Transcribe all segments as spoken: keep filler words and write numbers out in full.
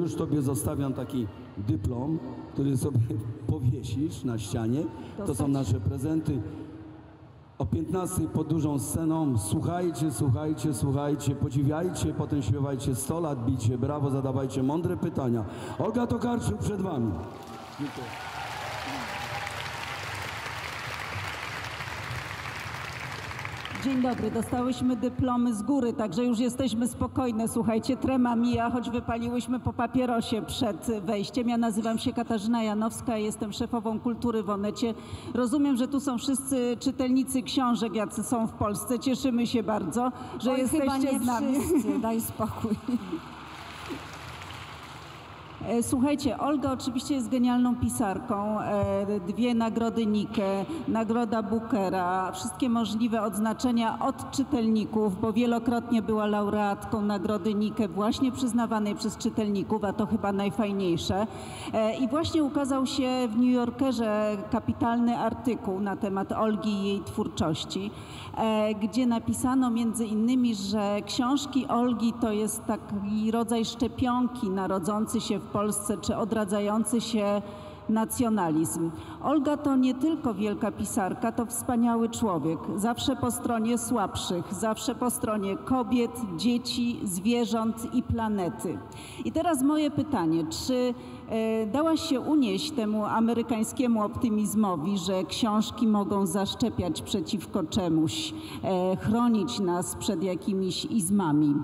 już tobie zostawiam taki dyplom, który sobie powiesisz na ścianie. To są nasze prezenty. O piętnastej pod dużą sceną słuchajcie, słuchajcie, słuchajcie, podziwiajcie, potem śpiewajcie sto lat, bicie, brawo, zadawajcie mądre pytania. Olga Tokarczuk przed wami. Dziękuję. Dzień dobry, dostałyśmy dyplomy z góry, także już jesteśmy spokojne. Słuchajcie, trema mija, choć wypaliłyśmy po papierosie przed wejściem. Ja nazywam się Katarzyna Janowska, jestem szefową kultury w Onecie. Rozumiem, że tu są wszyscy czytelnicy książek, jacy są w Polsce. Cieszymy się bardzo, że Oj, jesteście chyba nie z nami. wszyscy, daj spokój. Słuchajcie, Olga oczywiście jest genialną pisarką. Dwie nagrody Nike, nagroda Bookera, wszystkie możliwe odznaczenia od czytelników, bo wielokrotnie była laureatką nagrody Nike właśnie przyznawanej przez czytelników, a to chyba najfajniejsze. I właśnie ukazał się w New Yorkerze kapitalny artykuł na temat Olgi i jej twórczości, gdzie napisano między innymi, że książki Olgi to jest taki rodzaj szczepionki narodzący się w Polsce, czy odradzający się nacjonalizm. Olga to nie tylko wielka pisarka, to wspaniały człowiek. Zawsze po stronie słabszych, zawsze po stronie kobiet, dzieci, zwierząt i planety. I teraz moje pytanie, czy e, dałaś się unieść temu amerykańskiemu optymizmowi, że książki mogą zaszczepiać przeciwko czemuś, e, chronić nas przed jakimiś izmami?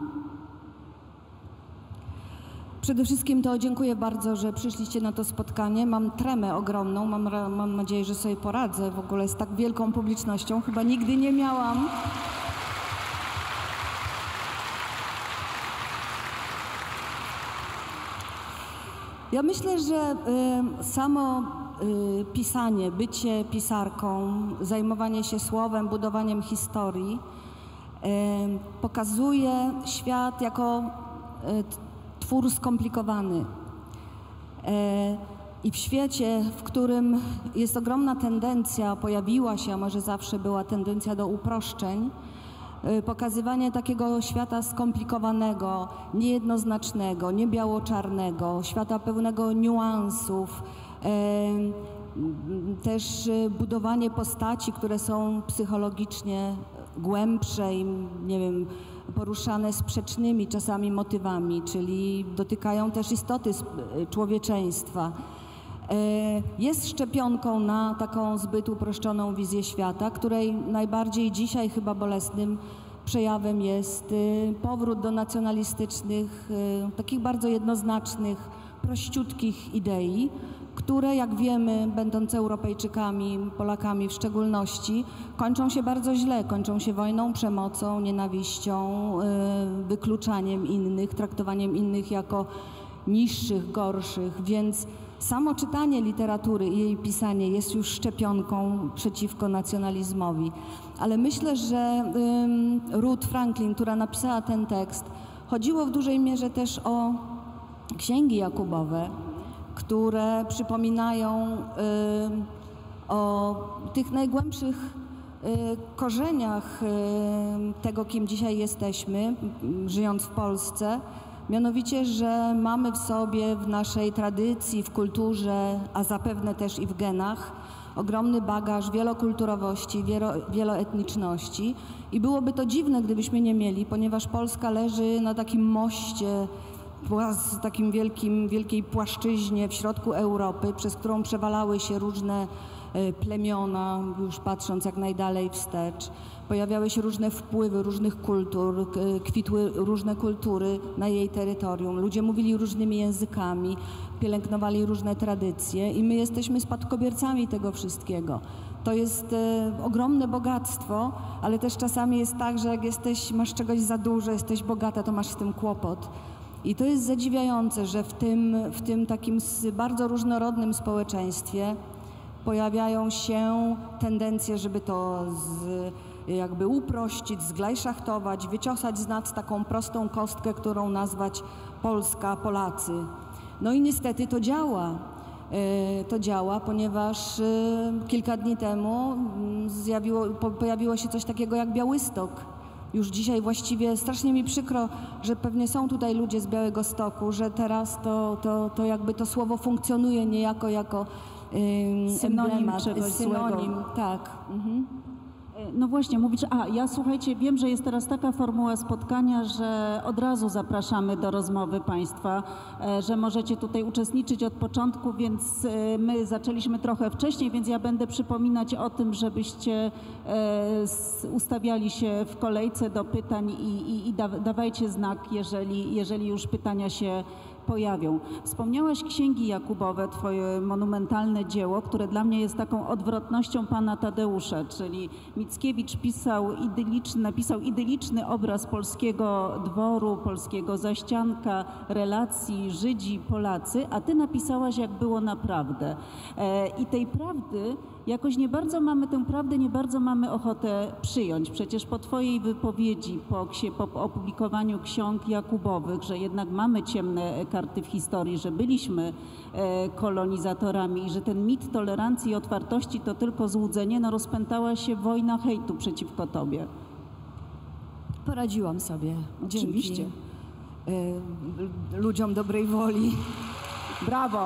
Przede wszystkim to dziękuję bardzo, że przyszliście na to spotkanie. Mam tremę ogromną, mam, mam nadzieję, że sobie poradzę w ogóle z tak wielką publicznością. Chyba nigdy nie miałam. Ja myślę, że y, samo y, pisanie, bycie pisarką, zajmowanie się słowem, budowaniem historii y, pokazuje świat jako y, twór skomplikowany. I w świecie, w którym jest ogromna tendencja, pojawiła się, a może zawsze była tendencja do uproszczeń, pokazywanie takiego świata skomplikowanego, niejednoznacznego, niebiało-czarnego, świata pełnego niuansów, też budowanie postaci, które są psychologicznie głębsze i, nie wiem, poruszane sprzecznymi czasami motywami, czyli dotykają też istoty człowieczeństwa. Jest szczepionką na taką zbyt uproszczoną wizję świata, której najbardziej dzisiaj chyba bolesnym przejawem jest powrót do nacjonalistycznych, takich bardzo jednoznacznych, prościutkich idei, które, jak wiemy, będąc Europejczykami, Polakami w szczególności, kończą się bardzo źle, kończą się wojną, przemocą, nienawiścią, wykluczaniem innych, traktowaniem innych jako niższych, gorszych, więc samo czytanie literatury i jej pisanie jest już szczepionką przeciwko nacjonalizmowi. Ale myślę, że Ruth Franklin, która napisała ten tekst, chodziło w dużej mierze też o księgi Jakubowe, które przypominają y, o tych najgłębszych y, korzeniach y, tego, kim dzisiaj jesteśmy, żyjąc w Polsce. Mianowicie, że mamy w sobie, w naszej tradycji, w kulturze, a zapewne też i w genach, ogromny bagaż wielokulturowości, wielo, wieloetniczności. I byłoby to dziwne, gdybyśmy nie mieli, ponieważ Polska leży na takim moście, w takim wielkim, wielkiej płaszczyźnie w środku Europy, przez którą przewalały się różne plemiona, już patrząc jak najdalej wstecz. Pojawiały się różne wpływy różnych kultur, kwitły różne kultury na jej terytorium. Ludzie mówili różnymi językami, pielęgnowali różne tradycje i my jesteśmy spadkobiercami tego wszystkiego. To jest e, ogromne bogactwo, ale też czasami jest tak, że jak jesteś, masz czegoś za dużo, jesteś bogata, to masz z tym kłopot. I to jest zadziwiające, że w tym, w tym takim bardzo różnorodnym społeczeństwie pojawiają się tendencje, żeby to z, jakby uprościć, zglajszachtować, wyciosać z nas taką prostą kostkę, którą nazwać Polska, Polacy. No i niestety to działa. To działa, ponieważ kilka dni temu zjawiło, pojawiło się coś takiego jak Białystok. Już dzisiaj właściwie strasznie mi przykro, że pewnie są tutaj ludzie z Białegostoku, że teraz to, to, to jakby to słowo funkcjonuje niejako jako ym, Synonim emblemat, czegoś synonim, złego. tak. Mhm. No właśnie, mówisz, a ja słuchajcie, wiem, że jest teraz taka formuła spotkania, że od razu zapraszamy do rozmowy Państwa, e, że możecie tutaj uczestniczyć od początku, więc e, my zaczęliśmy trochę wcześniej, więc ja będę przypominać o tym, żebyście e, s- ustawiali się w kolejce do pytań i, i, i da, dawajcie znak, jeżeli, jeżeli już pytania się pojawią. Wspomniałaś Księgi Jakubowe, twoje monumentalne dzieło, które dla mnie jest taką odwrotnością pana Tadeusza, czyli Mickiewicz pisał idyliczny, napisał idyliczny obraz polskiego dworu, polskiego zaścianka, relacji Żydzi, Polacy, a ty napisałaś, jak było naprawdę. E, I tej prawdy jakoś nie bardzo mamy, tę prawdę nie bardzo mamy ochotę przyjąć. Przecież po twojej wypowiedzi, po, ksi- po opublikowaniu ksiąg Jakubowych, że jednak mamy ciemne karty w historii, że byliśmy e, kolonizatorami i że ten mit tolerancji i otwartości to tylko złudzenie, no rozpętała się wojna hejtu przeciwko tobie. Poradziłam sobie. Oczywiście. Dzięki y, ludziom dobrej woli. Brawo!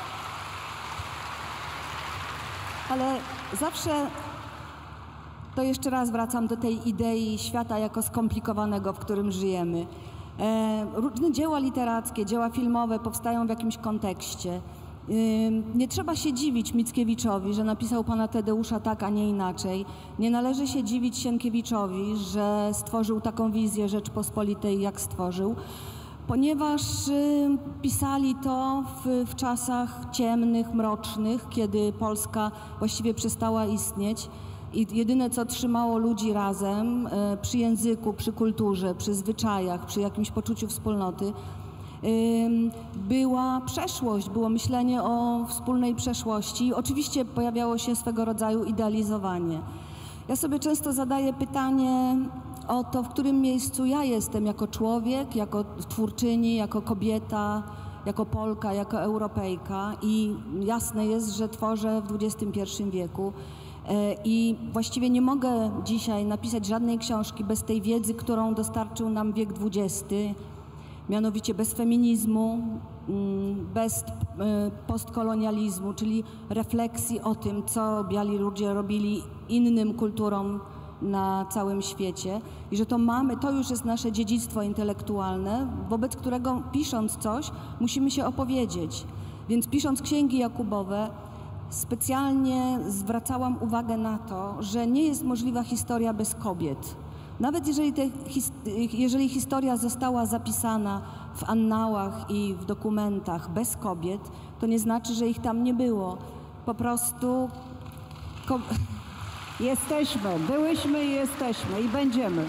Ale zawsze to jeszcze raz wracam do tej idei świata jako skomplikowanego, w którym żyjemy. E, różne dzieła literackie, dzieła filmowe powstają w jakimś kontekście. E, nie trzeba się dziwić Mickiewiczowi, że napisał pana Tadeusza tak, a nie inaczej. Nie należy się dziwić Sienkiewiczowi, że stworzył taką wizję Rzeczpospolitej, jak stworzył, ponieważ y, pisali to w, w czasach ciemnych, mrocznych, kiedy Polska właściwie przestała istnieć i jedyne, co trzymało ludzi razem y, przy języku, przy kulturze, przy zwyczajach, przy jakimś poczuciu wspólnoty, y, była przeszłość, było myślenie o wspólnej przeszłości. Oczywiście pojawiało się swego rodzaju idealizowanie. Ja sobie często zadaję pytanie o to, w którym miejscu ja jestem jako człowiek, jako twórczyni, jako kobieta, jako Polka, jako Europejka i jasne jest, że tworzę w dwudziestym pierwszym wieku e, i właściwie nie mogę dzisiaj napisać żadnej książki bez tej wiedzy, którą dostarczył nam wiek dwudziesty, mianowicie bez feminizmu, mm, bez e, postkolonializmu, czyli refleksji o tym, co biali ludzie robili innym kulturom na całym świecie i że to mamy, to już jest nasze dziedzictwo intelektualne, wobec którego pisząc coś musimy się opowiedzieć. Więc pisząc Księgi Jakubowe specjalnie zwracałam uwagę na to, że nie jest możliwa historia bez kobiet. Nawet jeżeli, te, jeżeli historia została zapisana w annałach i w dokumentach bez kobiet, to nie znaczy, że ich tam nie było. Po prostu ko- Jesteśmy, byłyśmy i jesteśmy i będziemy.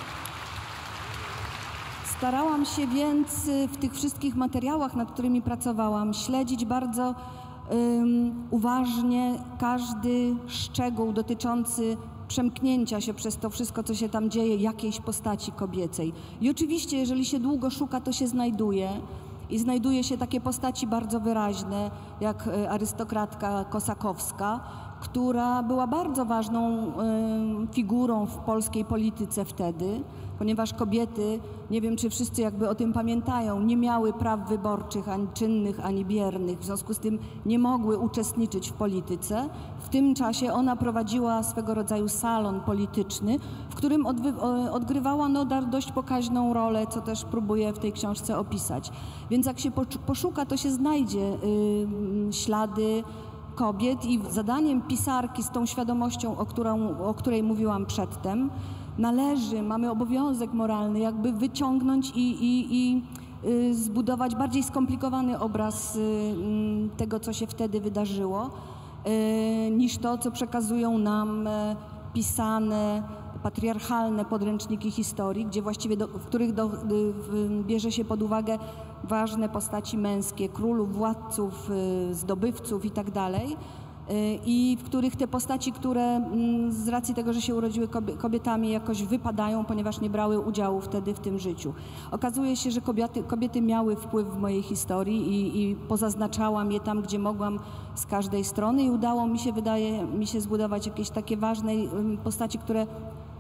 Starałam się więc y, w tych wszystkich materiałach, nad którymi pracowałam, śledzić bardzo ym, uważnie każdy szczegół dotyczący przemknięcia się przez to wszystko, co się tam dzieje, jakiejś postaci kobiecej. I oczywiście, jeżeli się długo szuka, to się znajduje. I znajduje się takie postaci bardzo wyraźne, jak y, arystokratka Kosakowska, która była bardzo ważną y, figurą w polskiej polityce wtedy, ponieważ kobiety, nie wiem czy wszyscy jakby o tym pamiętają, nie miały praw wyborczych ani czynnych, ani biernych, w związku z tym nie mogły uczestniczyć w polityce. W tym czasie ona prowadziła swego rodzaju salon polityczny, w którym odwy- o- odgrywała no, dość pokaźną rolę, co też próbuję w tej książce opisać. Więc jak się poczu- poszuka, to się znajdzie y, ślady kobiet i zadaniem pisarki z tą świadomością, o, którą, o której mówiłam przedtem, należy, mamy obowiązek moralny jakby wyciągnąć i, i, i y, zbudować bardziej skomplikowany obraz y, tego, co się wtedy wydarzyło, y, niż to, co przekazują nam y, pisane, patriarchalne podręczniki historii, gdzie właściwie do, w których do, y, w, bierze się pod uwagę ważne postaci męskie, królów, władców, y, zdobywców i tak dalej. I w których te postaci, które z racji tego, że się urodziły kobietami, jakoś wypadają, ponieważ nie brały udziału wtedy w tym życiu. Okazuje się, że kobiety, kobiety miały wpływ w mojej historii i, i pozaznaczałam je tam, gdzie mogłam z każdej strony i udało mi się, wydaje mi się, zbudować jakieś takie ważne postaci, które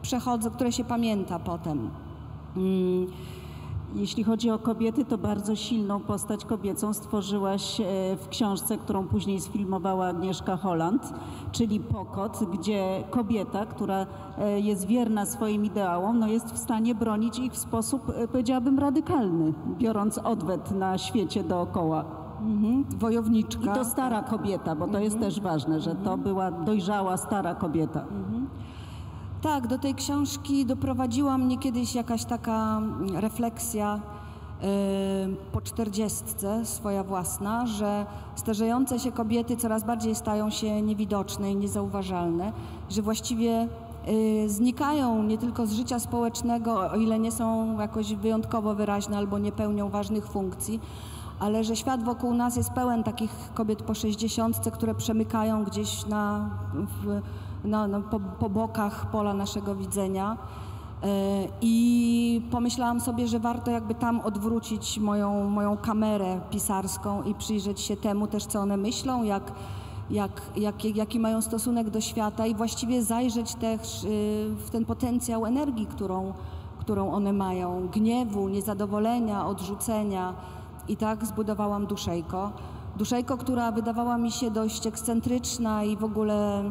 przechodzą, które się pamięta potem. Mm. Jeśli chodzi o kobiety, to bardzo silną postać kobiecą stworzyłaś w książce, którą później sfilmowała Agnieszka Holland, czyli Pokot, gdzie kobieta, która jest wierna swoim ideałom, no jest w stanie bronić ich w sposób, powiedziałabym, radykalny, biorąc odwet na świecie dookoła. Mhm. Wojowniczka. I to stara kobieta, bo to jest też ważne, że to była dojrzała, stara kobieta. Mhm. Tak, do tej książki doprowadziła mnie kiedyś jakaś taka refleksja yy, po czterdziestce, swoja własna, że starzejące się kobiety coraz bardziej stają się niewidoczne i niezauważalne, że właściwie yy, znikają nie tylko z życia społecznego, o ile nie są jakoś wyjątkowo wyraźne albo nie pełnią ważnych funkcji, ale że świat wokół nas jest pełen takich kobiet po sześćdziesiątce, które przemykają gdzieś na... W, No, no, po, po bokach pola naszego widzenia yy, i pomyślałam sobie, że warto jakby tam odwrócić moją, moją kamerę pisarską i przyjrzeć się temu też, co one myślą, jak, jak, jak, jaki mają stosunek do świata i właściwie zajrzeć też yy, w ten potencjał energii, którą, którą one mają, gniewu, niezadowolenia, odrzucenia. I tak zbudowałam Duszejko. Duszejko, która wydawała mi się dość ekscentryczna i w ogóle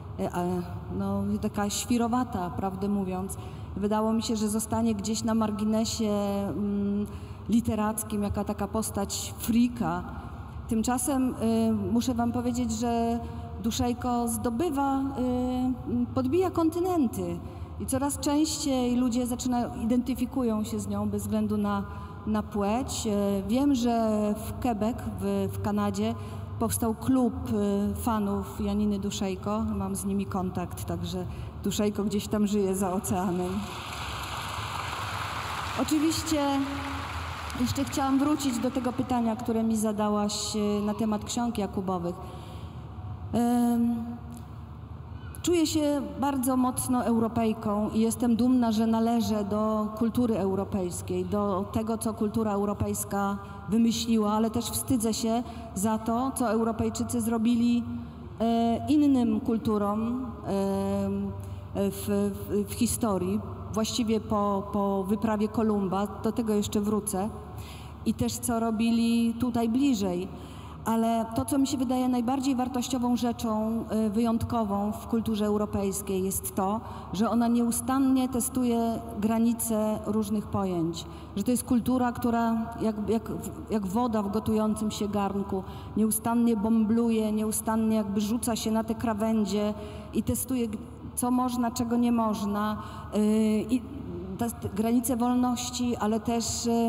no, taka świrowata, prawdę mówiąc. Wydało mi się, że zostanie gdzieś na marginesie mm, literackim, jaka taka postać frika. Tymczasem y, muszę wam powiedzieć, że Duszejko zdobywa, y, podbija kontynenty i coraz częściej ludzie zaczynają, identyfikują się z nią bez względu na, na płeć. Y, wiem, że w Quebec, w, w Kanadzie, powstał klub fanów Janiny Duszejko. Mam z nimi kontakt, także Duszejko gdzieś tam żyje za oceanem. Oczywiście jeszcze chciałam wrócić do tego pytania, które mi zadałaś na temat ksiąg Jakubowych. Czuję się bardzo mocno Europejką i jestem dumna, że należę do kultury europejskiej, do tego, co kultura europejska wymyśliła, ale też wstydzę się za to, co Europejczycy zrobili e, innym kulturom e, w, w, w historii, właściwie po, po wyprawie Kolumba, do tego jeszcze wrócę, i też co robili tutaj bliżej. Ale to, co mi się wydaje najbardziej wartościową rzeczą wyjątkową w kulturze europejskiej, jest to, że ona nieustannie testuje granice różnych pojęć. Że to jest kultura, która jak, jak, jak woda w gotującym się garnku nieustannie bąbluje, nieustannie jakby rzuca się na te krawędzie i testuje, co można, czego nie można. I te granice wolności, ale też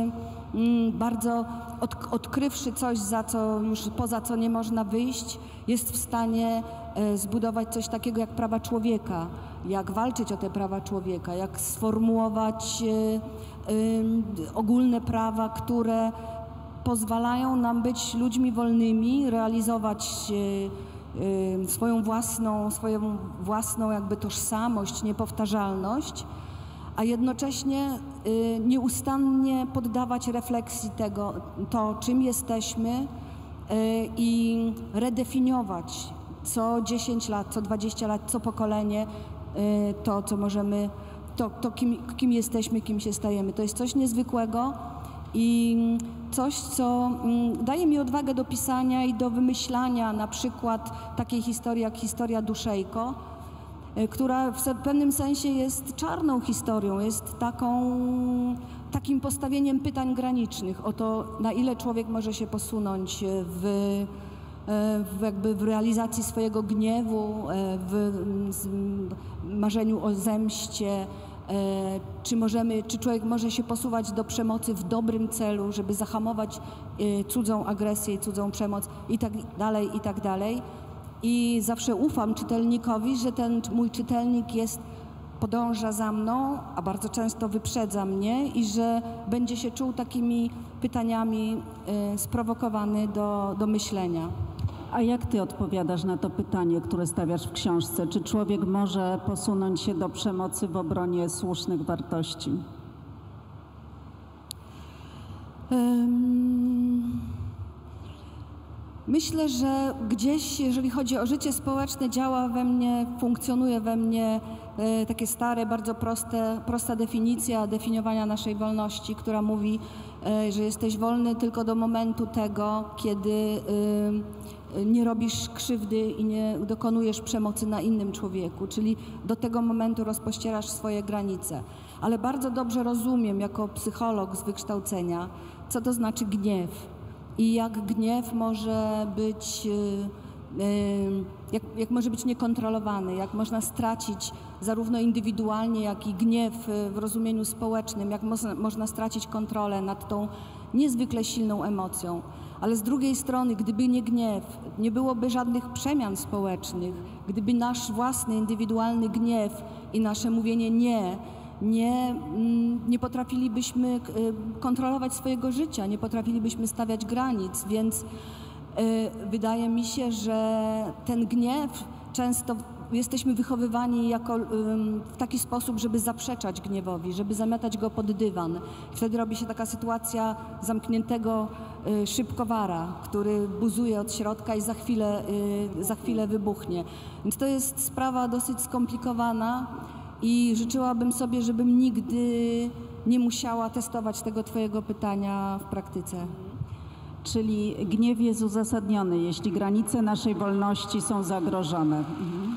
bardzo od, odkrywszy coś, za co już poza co nie można wyjść, jest w stanie e, zbudować coś takiego jak prawa człowieka, jak walczyć o te prawa człowieka, jak sformułować e, e, ogólne prawa, które pozwalają nam być ludźmi wolnymi, realizować e, e, swoją własną, swoją własną jakby tożsamość, niepowtarzalność, a jednocześnie y, nieustannie poddawać refleksji tego, to czym jesteśmy y, i redefiniować co dziesięć lat, co dwadzieścia lat, co pokolenie y, to, co możemy, to, to kim, kim jesteśmy, kim się stajemy. To jest coś niezwykłego i coś, co y, daje mi odwagę do pisania i do wymyślania na przykład takiej historii jak historia Duszejko, która w pewnym sensie jest czarną historią, jest taką, takim postawieniem pytań granicznych o to, na ile człowiek może się posunąć w, w, jakby w realizacji swojego gniewu, w marzeniu o zemście, czy, możemy, czy człowiek może się posuwać do przemocy w dobrym celu, żeby zahamować cudzą agresję i cudzą przemoc i tak dalej, i tak dalej. I zawsze ufam czytelnikowi, że ten mój czytelnik jest, podąża za mną, a bardzo często wyprzedza mnie i że będzie się czuł takimi pytaniami y, sprowokowany do, do myślenia. A jak ty odpowiadasz na to pytanie, które stawiasz w książce? Czy człowiek może posunąć się do przemocy w obronie słusznych wartości? Um... Myślę, że gdzieś, jeżeli chodzi o życie społeczne, działa we mnie, funkcjonuje we mnie e, takie stare, bardzo proste, prosta definicja definiowania naszej wolności, która mówi, e, że jesteś wolny tylko do momentu tego, kiedy e, nie robisz krzywdy i nie dokonujesz przemocy na innym człowieku, czyli do tego momentu rozpościerasz swoje granice. Ale bardzo dobrze rozumiem jako psycholog z wykształcenia, co to znaczy gniew. I jak gniew może być, jak, jak może być niekontrolowany, jak można stracić zarówno indywidualnie, jak i gniew w rozumieniu społecznym, jak można, można stracić kontrolę nad tą niezwykle silną emocją. Ale z drugiej strony, gdyby nie gniew, nie byłoby żadnych przemian społecznych, gdyby nasz własny, indywidualny gniew i nasze mówienie nie, Nie, nie potrafilibyśmy kontrolować swojego życia, nie potrafilibyśmy stawiać granic, więc wydaje mi się, że ten gniew często jesteśmy wychowywani jako, w taki sposób, żeby zaprzeczać gniewowi, żeby zamiatać go pod dywan. Wtedy robi się taka sytuacja zamkniętego szybkowara, który buzuje od środka i za chwilę, za chwilę wybuchnie. Więc to jest sprawa dosyć skomplikowana. I życzyłabym sobie, żebym nigdy nie musiała testować tego twojego pytania w praktyce. Czyli gniew jest uzasadniony, jeśli granice naszej wolności są zagrożone. Mhm.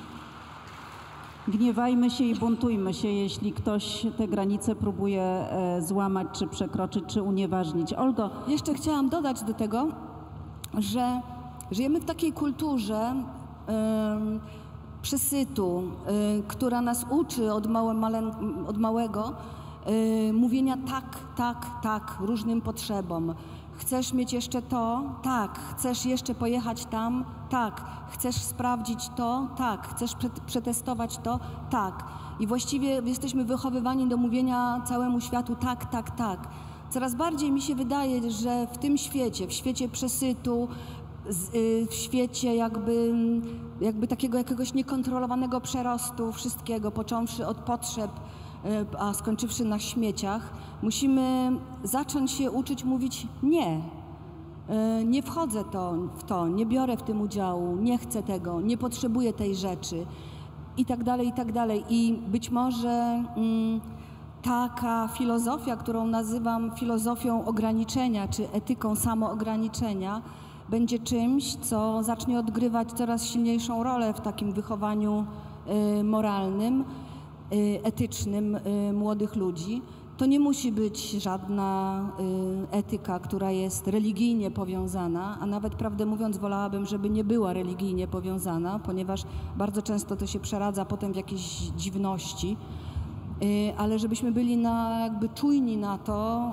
Gniewajmy się i buntujmy się, jeśli ktoś te granice próbuje e, złamać, czy przekroczyć, czy unieważnić. Olgo, jeszcze chciałam dodać do tego, że żyjemy w takiej kulturze ym, przesytu, y, która nas uczy od, małe, male, od małego y, mówienia tak, tak, tak różnym potrzebom. Chcesz mieć jeszcze to? Tak. Chcesz jeszcze pojechać tam? Tak. Chcesz sprawdzić to? Tak. Chcesz przetestować to? Tak. I właściwie jesteśmy wychowywani do mówienia całemu światu tak, tak, tak. Coraz bardziej mi się wydaje, że w tym świecie, w świecie przesytu, w świecie jakby, jakby takiego jakiegoś niekontrolowanego przerostu wszystkiego, począwszy od potrzeb, a skończywszy na śmieciach, musimy zacząć się uczyć mówić nie. Nie wchodzę to, w to, nie biorę w tym udziału, nie chcę tego, nie potrzebuję tej rzeczy i tak dalej, i tak dalej. I być może mm, taka filozofia, którą nazywam filozofią ograniczenia, czy etyką samoograniczenia, będzie czymś, co zacznie odgrywać coraz silniejszą rolę w takim wychowaniu y, moralnym, y, etycznym y, młodych ludzi. To nie musi być żadna y, etyka, która jest religijnie powiązana, a nawet prawdę mówiąc wolałabym, żeby nie była religijnie powiązana, ponieważ bardzo często to się przeradza potem w jakieś dziwności, y, ale żebyśmy byli na, jakby czujni na to,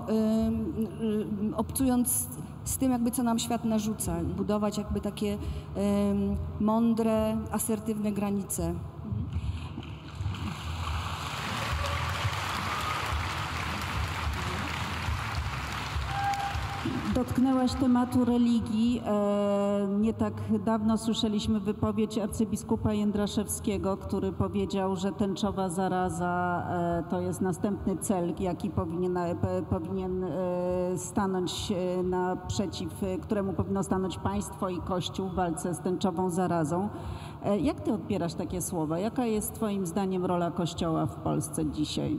y, y, obcując z tym, jakby co nam świat narzuca, budować jakby takie um, mądre, asertywne granice. Dotknęłaś tematu religii. Nie tak dawno słyszeliśmy wypowiedź arcybiskupa Jędraszewskiego, który powiedział, że tęczowa zaraza to jest następny cel, jaki powinien, powinien stanąć naprzeciw, któremu powinno stanąć państwo i Kościół w walce z tęczową zarazą. Jak ty odbierasz takie słowa? Jaka jest twoim zdaniem rola Kościoła w Polsce dzisiaj?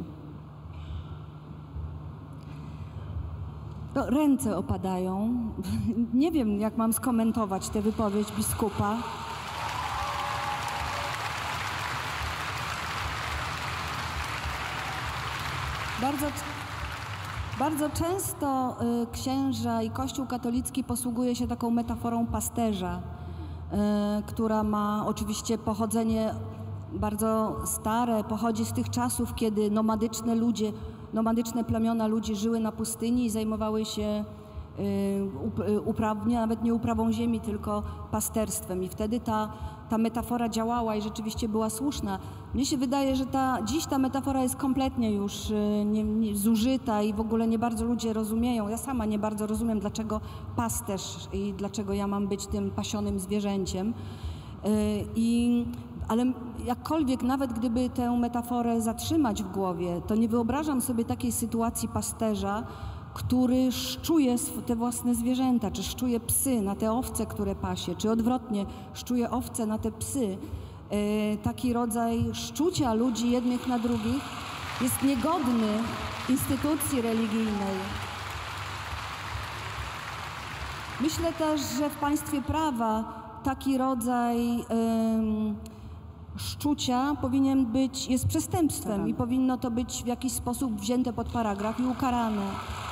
No, ręce opadają. Nie wiem, jak mam skomentować tę wypowiedź biskupa. Bardzo, bardzo często y, księża i Kościół katolicki posługuje się taką metaforą pasterza, y, która ma oczywiście pochodzenie bardzo stare, pochodzi z tych czasów, kiedy nomadyczne ludzie Nomadyczne plemiona ludzi żyły na pustyni i zajmowały się y, uprawnie, nawet nie uprawą ziemi, tylko pasterstwem. I wtedy ta, ta metafora działała i rzeczywiście była słuszna. Mnie się wydaje, że ta, dziś ta metafora jest kompletnie już y, nie, nie, zużyta i w ogóle nie bardzo ludzie rozumieją. Ja sama nie bardzo rozumiem, dlaczego pasterz i dlaczego ja mam być tym pasionym zwierzęciem. Y, i Ale jakkolwiek, nawet gdyby tę metaforę zatrzymać w głowie, to nie wyobrażam sobie takiej sytuacji pasterza, który szczuje sw- te własne zwierzęta, czy szczuje psy na te owce, które pasie, czy odwrotnie, szczuje owce na te psy. E, taki rodzaj szczucia ludzi jednych na drugich jest niegodny instytucji religijnej. Myślę też, że w państwie prawa taki rodzaj ym, szczucia powinien być, jest przestępstwem i powinno to być w jakiś sposób wzięte pod paragraf i ukarane.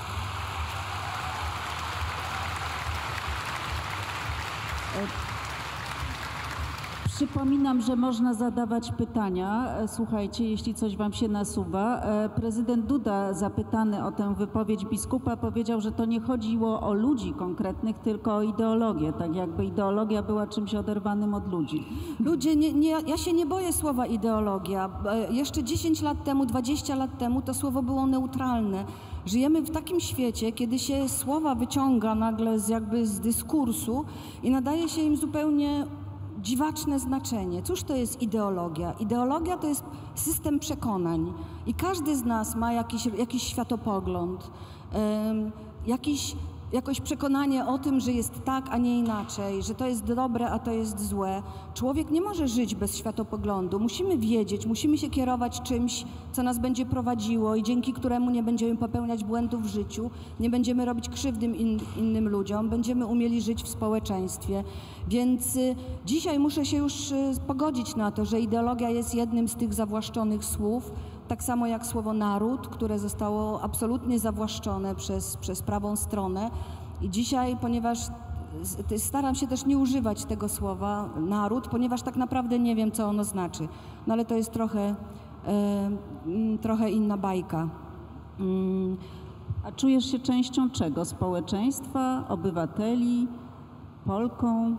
Przypominam, że można zadawać pytania. E, Słuchajcie, jeśli coś wam się nasuwa. E, Prezydent Duda, zapytany o tę wypowiedź biskupa, powiedział, że to nie chodziło o ludzi konkretnych, tylko o ideologię. Tak jakby ideologia była czymś oderwanym od ludzi. Ludzie, nie, nie, ja się nie boję słowa ideologia. E, Jeszcze dziesięć lat temu, dwadzieścia lat temu to słowo było neutralne. Żyjemy w takim świecie, kiedy się słowa wyciąga nagle z, jakby z dyskursu i nadaje się im zupełnie dziwaczne znaczenie. Cóż to jest ideologia? Ideologia to jest system przekonań i każdy z nas ma jakiś, jakiś światopogląd, um, jakiś, jakoś przekonanie o tym, że jest tak, a nie inaczej, że to jest dobre, a to jest złe. Człowiek nie może żyć bez światopoglądu. Musimy wiedzieć, musimy się kierować czymś, co nas będzie prowadziło i dzięki któremu nie będziemy popełniać błędów w życiu, nie będziemy robić krzywdy in, innym ludziom, będziemy umieli żyć w społeczeństwie. Więc y, dzisiaj muszę się już y, pogodzić na to, że ideologia jest jednym z tych zawłaszczonych słów, tak samo jak słowo naród, które zostało absolutnie zawłaszczone przez, przez prawą stronę. I dzisiaj, ponieważ staram się też nie używać tego słowa naród, ponieważ tak naprawdę nie wiem, co ono znaczy. No ale to jest trochę, e, trochę inna bajka. Mm. A czujesz się częścią czego? Społeczeństwa, obywateli, Polką?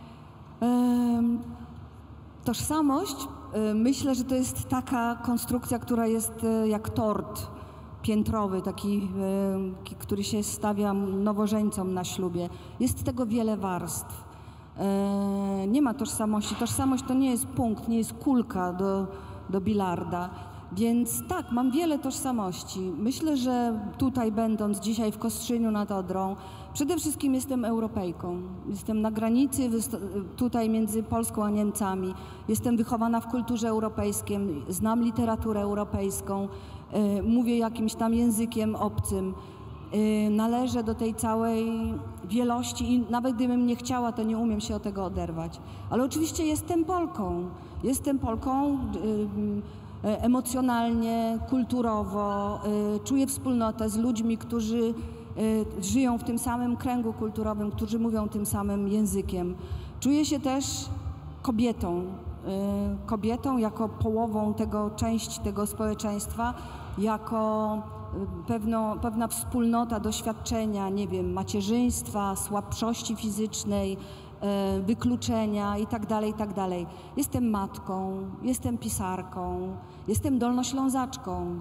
E, tożsamość, e, myślę, że to jest taka konstrukcja, która jest e, jak tort piętrowy, taki, e, który się stawia nowożeńcom na ślubie. Jest tego wiele warstw. E, nie ma tożsamości. Tożsamość to nie jest punkt, nie jest kulka do, do bilarda. Więc tak, mam wiele tożsamości. Myślę, że tutaj będąc dzisiaj w Kostrzyniu nad Odrą, przede wszystkim jestem Europejką. Jestem na granicy tutaj między Polską a Niemcami. Jestem wychowana w kulturze europejskiej, znam literaturę europejską, y, mówię jakimś tam językiem obcym. Y, należę do tej całej wielości i nawet gdybym nie chciała, to nie umiem się od tego oderwać. Ale oczywiście jestem Polką. Jestem Polką y, emocjonalnie, kulturowo, y, czuję wspólnotę z ludźmi, którzy y, żyją w tym samym kręgu kulturowym, którzy mówią tym samym językiem. Czuję się też kobietą, y, kobietą jako połową tego, części tego społeczeństwa, jako y, pewno, pewna wspólnota doświadczenia, nie wiem, macierzyństwa, słabszości fizycznej, wykluczenia i tak dalej, i tak dalej. Jestem matką, jestem pisarką, jestem dolnoślązaczką,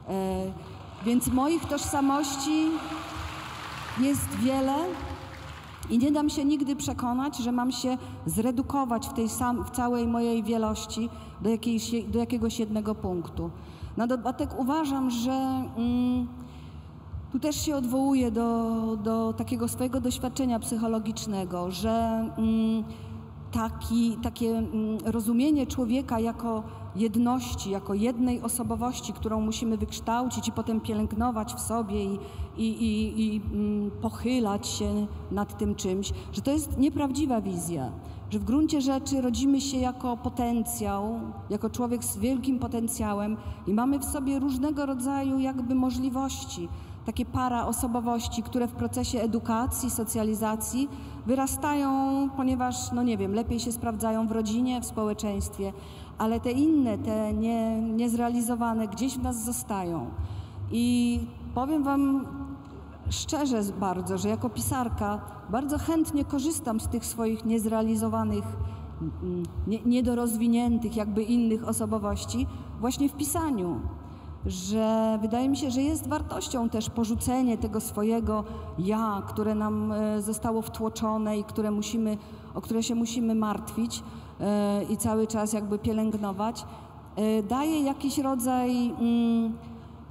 więc moich tożsamości jest wiele i nie dam się nigdy przekonać, że mam się zredukować w tej sam, w całej mojej wielości do, jakiejś, do jakiegoś jednego punktu. Na dodatek uważam, że mm, tu też się odwołuję do, do takiego swojego doświadczenia psychologicznego, że mm, taki, takie mm, rozumienie człowieka jako jedności, jako jednej osobowości, którą musimy wykształcić i potem pielęgnować w sobie i, i, i, i mm, pochylać się nad tym czymś, że to jest nieprawdziwa wizja, że w gruncie rzeczy rodzimy się jako potencjał, jako człowiek z wielkim potencjałem i mamy w sobie różnego rodzaju jakby możliwości, takie paraosobowości, które w procesie edukacji, socjalizacji wyrastają, ponieważ, no nie wiem, lepiej się sprawdzają w rodzinie, w społeczeństwie, ale te inne, te nie, niezrealizowane gdzieś w nas zostają. I powiem wam szczerze bardzo, że jako pisarka bardzo chętnie korzystam z tych swoich niezrealizowanych, nie, niedorozwiniętych jakby innych osobowości właśnie w pisaniu. Że wydaje mi się, że jest wartością też porzucenie tego swojego ja, które nam zostało wtłoczone i które musimy, o które się musimy martwić e, i cały czas jakby pielęgnować, e, daje jakiś rodzaj mm,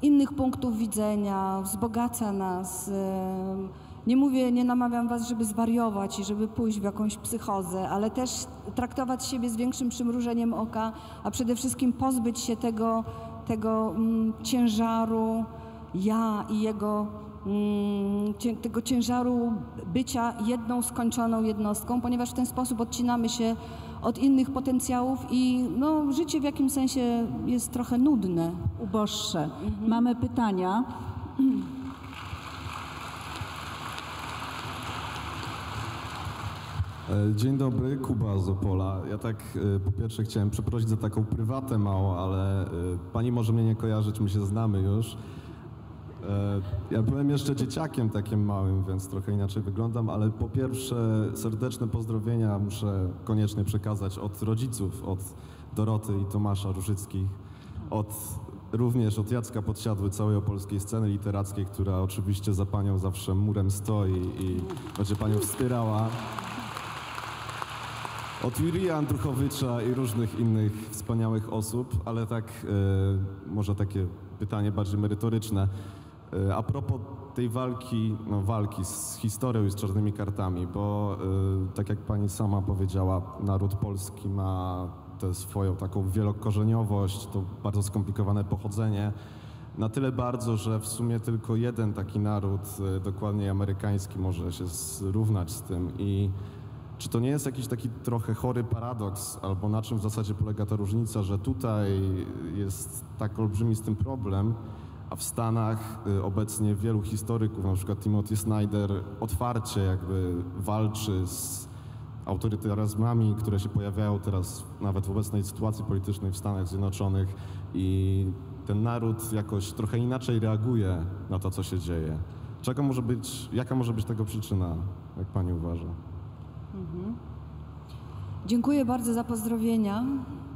innych punktów widzenia, wzbogaca nas. Nie mówię, nie namawiam was, żeby zwariować i żeby pójść w jakąś psychozę, ale też traktować siebie z większym przymrużeniem oka, a przede wszystkim pozbyć się tego, tego mm, ciężaru ja i jego, mm, cię, tego ciężaru bycia jedną skończoną jednostką, ponieważ w ten sposób odcinamy się od innych potencjałów i no, życie w jakimś sensie jest trochę nudne. Uboższe. Mamy pytania. Dzień dobry, Kuba z Opola. Ja tak po pierwsze chciałem przeprosić za taką prywatę mało, ale pani może mnie nie kojarzyć, my się znamy już. Ja byłem jeszcze dzieciakiem takim małym, więc trochę inaczej wyglądam, ale po pierwsze serdeczne pozdrowienia muszę koniecznie przekazać od rodziców, od Doroty i Tomasza Różyckich, od, również od Jacka Podsiadły, całej opolskiej sceny literackiej, która oczywiście za panią zawsze murem stoi i będzie panią wspierała. Od Jurija Andruchowicza i różnych innych wspaniałych osób, ale tak e, może takie pytanie bardziej merytoryczne. E, a propos tej walki, no walki z historią i z czarnymi kartami, bo e, tak jak pani sama powiedziała, naród polski ma tę swoją taką wielokorzeniowość, to bardzo skomplikowane pochodzenie. Na tyle bardzo, że w sumie tylko jeden taki naród, e, dokładnie amerykański, może się zrównać z tym. I czy to nie jest jakiś taki trochę chory paradoks, albo na czym w zasadzie polega ta różnica, że tutaj jest tak olbrzymi z tym problem, a w Stanach y, obecnie wielu historyków, na przykład Timothy Snyder, otwarcie jakby walczy z autorytaryzmami, które się pojawiają teraz nawet w obecnej sytuacji politycznej w Stanach Zjednoczonych i ten naród jakoś trochę inaczej reaguje na to, co się dzieje. Czego może być, jaka może być tego przyczyna, jak pani uważa? Mhm. Dziękuję bardzo za pozdrowienia.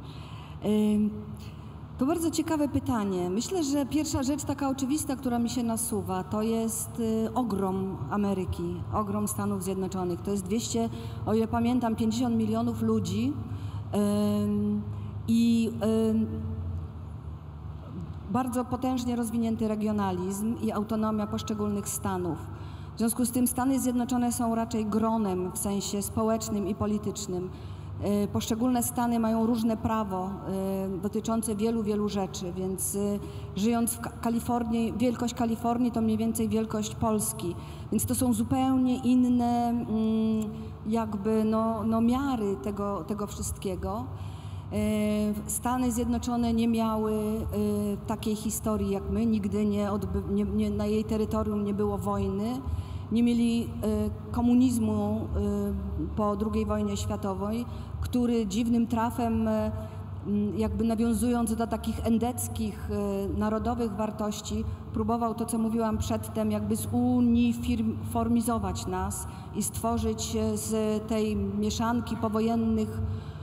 To bardzo ciekawe pytanie. Myślę, że pierwsza rzecz taka oczywista, która mi się nasuwa, to jest ogrom Ameryki, ogrom Stanów Zjednoczonych. To jest dwieście, o ile pamiętam, pięćdziesiąt milionów ludzi i bardzo potężnie rozwinięty regionalizm i autonomia poszczególnych stanów. W związku z tym Stany Zjednoczone są raczej gronem w sensie społecznym i politycznym. Poszczególne stany mają różne prawo dotyczące wielu, wielu rzeczy, więc żyjąc w Kalifornii, wielkość Kalifornii to mniej więcej wielkość Polski, więc to są zupełnie inne jakby no, no miary tego, tego wszystkiego. Stany Zjednoczone nie miały takiej historii jak my, nigdy nie, odby- nie, nie na jej terytorium nie było wojny. Nie mieli komunizmu po drugiej wojnie światowej, który dziwnym trafem, jakby nawiązując do takich endeckich, narodowych wartości, próbował to, co mówiłam przedtem, jakby zuniformizować nas i stworzyć z tej mieszanki powojennych,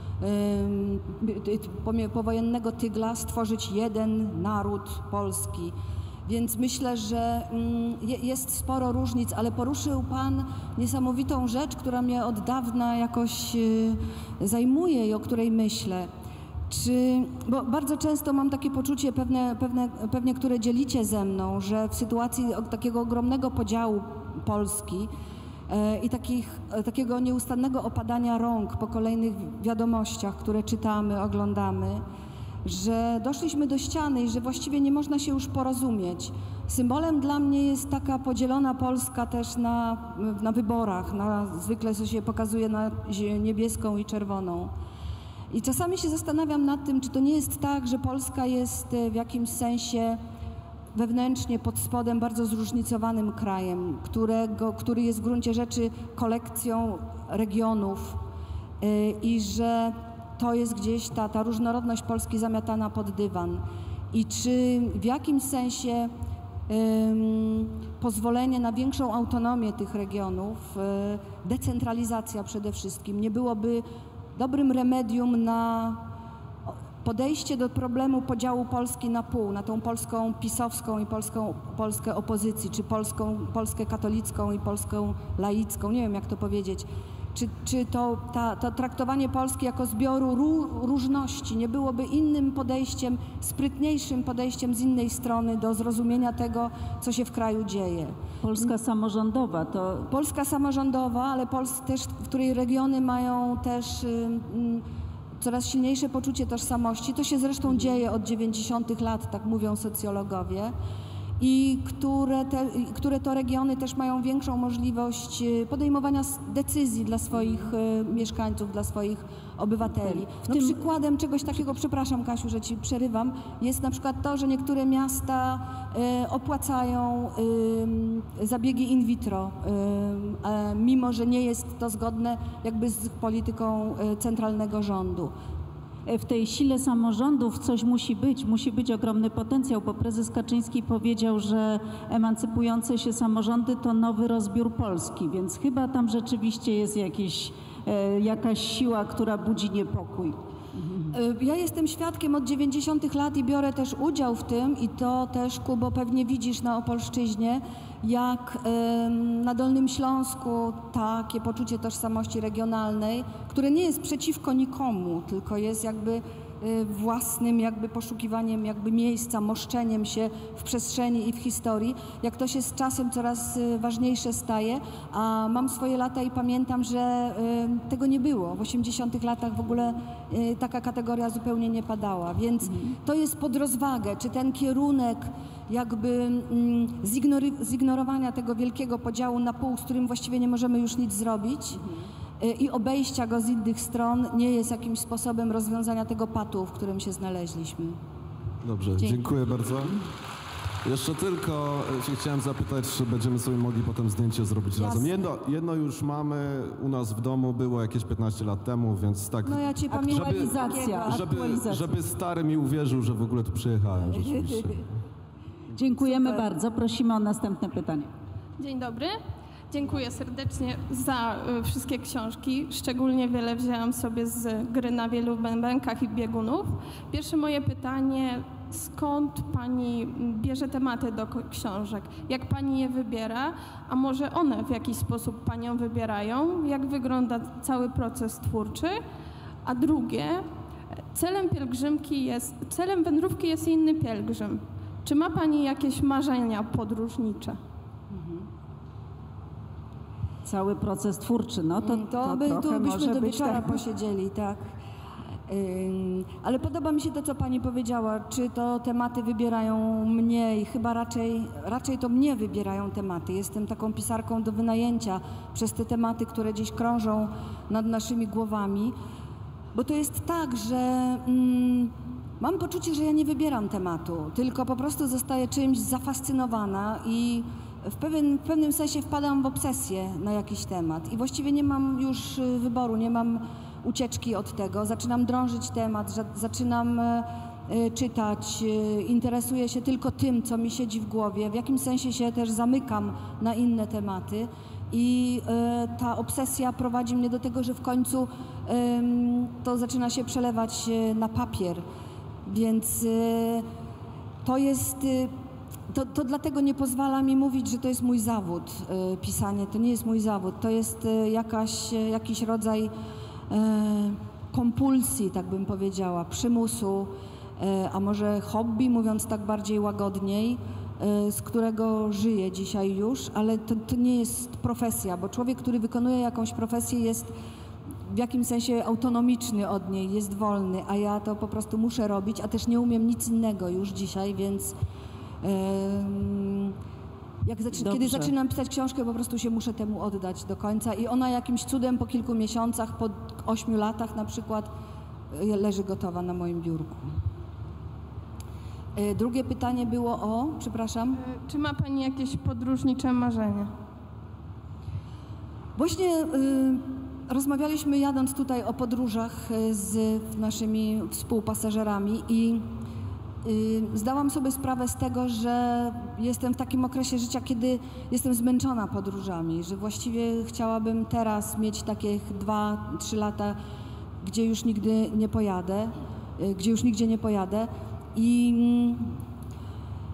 powojennego tygla, stworzyć jeden naród polski. Więc myślę, że jest sporo różnic, ale poruszył Pan niesamowitą rzecz, która mnie od dawna jakoś zajmuje i o której myślę. Czy, bo bardzo często mam takie poczucie, pewne, pewne, pewnie które dzielicie ze mną, że w sytuacji takiego ogromnego podziału Polski i takich, takiego nieustannego opadania rąk po kolejnych wiadomościach, które czytamy, oglądamy, że doszliśmy do ściany i że właściwie nie można się już porozumieć. Symbolem dla mnie jest taka podzielona Polska też na, na wyborach. Na, zwykle to się pokazuje na niebieską i czerwoną. I czasami się zastanawiam nad tym, czy to nie jest tak, że Polska jest w jakimś sensie wewnętrznie pod spodem bardzo zróżnicowanym krajem, którego, który jest w gruncie rzeczy kolekcją regionów yy, i że to jest gdzieś ta, ta różnorodność Polski zamiatana pod dywan. I czy w jakimś sensie ym, pozwolenie na większą autonomię tych regionów, y, decentralizacja przede wszystkim, nie byłoby dobrym remedium na podejście do problemu podziału Polski na pół, na tą polską pisowską i polską, Polskę opozycji, czy polską, Polskę katolicką i polską laicką, nie wiem jak to powiedzieć. czy, czy to, ta, to traktowanie Polski jako zbioru ró, różności nie byłoby innym podejściem, sprytniejszym podejściem z innej strony do zrozumienia tego, co się w kraju dzieje. Polska samorządowa to... Polska samorządowa, ale Pols też, w której regiony mają też y, y, coraz silniejsze poczucie tożsamości. To się zresztą dzieje od dziewięćdziesiątych lat, tak mówią socjologowie. I które, te, które to regiony też mają większą możliwość podejmowania decyzji dla swoich mieszkańców, dla swoich obywateli. No tym... Przykładem czegoś takiego, przepraszam Kasiu, że ci przerywam, jest na przykład to, że niektóre miasta y, opłacają y, zabiegi in vitro, y, y, mimo że nie jest to zgodne jakby z polityką y, centralnego rządu. W tej sile samorządów coś musi być, musi być ogromny potencjał, bo prezes Kaczyński powiedział, że emancypujące się samorządy to nowy rozbiór Polski, więc chyba tam rzeczywiście jest jakiś, e, jakaś siła, która budzi niepokój. Ja jestem świadkiem od dziewięćdziesiątych lat i biorę też udział w tym i to też, Kubo, pewnie widzisz na Opolszczyźnie, jak ym, na Dolnym Śląsku takie poczucie tożsamości regionalnej, które nie jest przeciwko nikomu, tylko jest jakby y, własnym jakby poszukiwaniem jakby miejsca, moszczeniem się w przestrzeni i w historii, jak to się z czasem coraz y, ważniejsze staje, a mam swoje lata i pamiętam, że y, tego nie było. W osiemdziesiątych latach w ogóle y, taka kategoria zupełnie nie padała, więc mhm. to jest pod rozwagę, czy ten kierunek jakby mm, zignory, zignorowania tego wielkiego podziału na pół, z którym właściwie nie możemy już nic zrobić y, i obejścia go z innych stron nie jest jakimś sposobem rozwiązania tego patu, w którym się znaleźliśmy. Dobrze, Dzięki. dziękuję bardzo. Jeszcze tylko się chciałem zapytać, czy będziemy sobie mogli potem zdjęcie zrobić Jasne. razem. Jedno, jedno już mamy u nas w domu, było jakieś piętnaście lat temu, więc tak, No ja ci pamiętam. Aktualizacja. żeby, aktualizacja. żeby stary mi uwierzył, że w ogóle tu przyjechałem rzeczywiście. Dziękujemy Super. bardzo. Prosimy o następne pytanie. Dzień dobry. Dziękuję serdecznie za y, wszystkie książki. Szczególnie wiele wzięłam sobie z Gry na wielu bębenkach i biegunów. Pierwsze moje pytanie, skąd Pani bierze tematy do ko- książek? Jak Pani je wybiera? A może one w jakiś sposób Panią wybierają? Jak wygląda cały proces twórczy? A drugie, celem pielgrzymki jest, celem wędrówki jest inny pielgrzym. Czy ma Pani jakieś marzenia podróżnicze? Cały proces twórczy, no to, To, to by, trochę tu byśmy może do być wieczora tak. posiedzieli, tak. Ym, ale podoba mi się to, co Pani powiedziała. Czy to tematy wybierają mnie i chyba raczej, raczej to mnie wybierają tematy. Jestem taką pisarką do wynajęcia przez te tematy, które gdzieś krążą nad naszymi głowami. Bo to jest tak, że mm, mam poczucie, że ja nie wybieram tematu, tylko po prostu zostaję czymś zafascynowana i w, pewien, w pewnym sensie wpadam w obsesję na jakiś temat. I właściwie nie mam już y, wyboru, nie mam ucieczki od tego. Zaczynam drążyć temat, za- zaczynam y, y, czytać, y, interesuję się tylko tym, co mi siedzi w głowie. W jakimś sensie się też zamykam na inne tematy. I y, ta obsesja prowadzi mnie do tego, że w końcu y, to zaczyna się przelewać y, na papier. Więc y, to jest... Y, to, to dlatego nie pozwala mi mówić, że to jest mój zawód, y, pisanie. To nie jest mój zawód. To jest y, jakaś, y, jakiś rodzaj y, kompulsji, tak bym powiedziała, przymusu, y, a może hobby, mówiąc tak bardziej łagodniej, y, z którego żyję dzisiaj już, ale to, to nie jest profesja, bo człowiek, który wykonuje jakąś profesję, jest w jakimś sensie autonomiczny od niej, jest wolny, a ja to po prostu muszę robić, a też nie umiem nic innego już dzisiaj, więc ym, jak zaczy- kiedy Dobrze. zaczynam pisać książkę, po prostu się muszę temu oddać do końca i ona jakimś cudem po kilku miesiącach, po ośmiu latach na przykład y, leży gotowa na moim biurku. Y, Drugie pytanie było o, przepraszam. Y, Czy ma Pani jakieś podróżnicze marzenia? Właśnie y, rozmawialiśmy jadąc tutaj o podróżach y, z naszymi współpasażerami i y, zdałam sobie sprawę z tego, że jestem w takim okresie życia, kiedy jestem zmęczona podróżami, że właściwie chciałabym teraz mieć takie dwa, trzy lata, gdzie już nigdy nie pojadę, y, gdzie już nigdzie nie pojadę i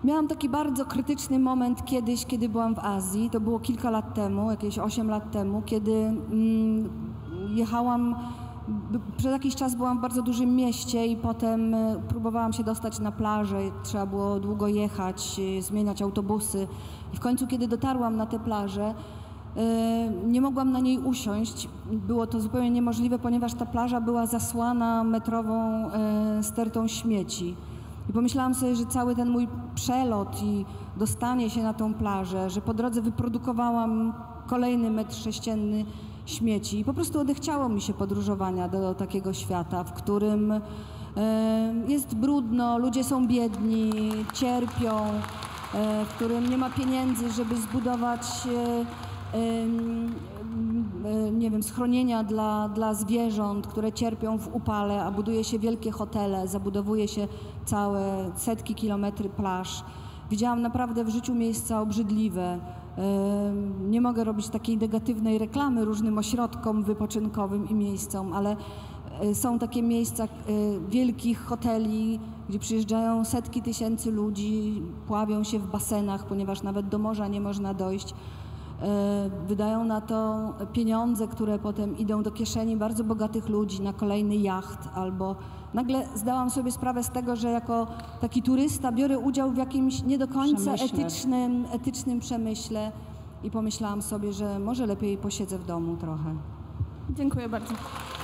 Miałam taki bardzo krytyczny moment kiedyś, kiedy byłam w Azji. To było kilka lat temu, jakieś osiem lat temu, kiedy mm, jechałam, b- przez jakiś czas byłam w bardzo dużym mieście i potem y, próbowałam się dostać na plażę. Trzeba było długo jechać, y, zmieniać autobusy. I w końcu, kiedy dotarłam na tę plażę, y, nie mogłam na niej usiąść. Było to zupełnie niemożliwe, ponieważ ta plaża była zasłana metrową y, stertą śmieci. I pomyślałam sobie, że cały ten mój przelot i dostanie się na tą plażę, że po drodze wyprodukowałam kolejny metr sześcienny śmieci. I po prostu odechciało mi się podróżowania do, do takiego świata, w którym e, jest brudno, ludzie są biedni, cierpią, e, w którym nie ma pieniędzy, żeby zbudować e, e, nie wiem, schronienia dla, dla zwierząt, które cierpią w upale, a buduje się wielkie hotele, zabudowuje się całe setki kilometry plaż. Widziałam naprawdę w życiu miejsca obrzydliwe. Nie mogę robić takiej negatywnej reklamy różnym ośrodkom wypoczynkowym i miejscom, ale są takie miejsca wielkich hoteli, gdzie przyjeżdżają setki tysięcy ludzi, pławią się w basenach, ponieważ nawet do morza nie można dojść. Wydają na to pieniądze, które potem idą do kieszeni bardzo bogatych ludzi na kolejny jacht, albo nagle zdałam sobie sprawę z tego, że jako taki turysta biorę udział w jakimś nie do końca Przemyśle. etycznym, etycznym przemyśle i pomyślałam sobie, że może lepiej posiedzę w domu trochę. Dziękuję bardzo.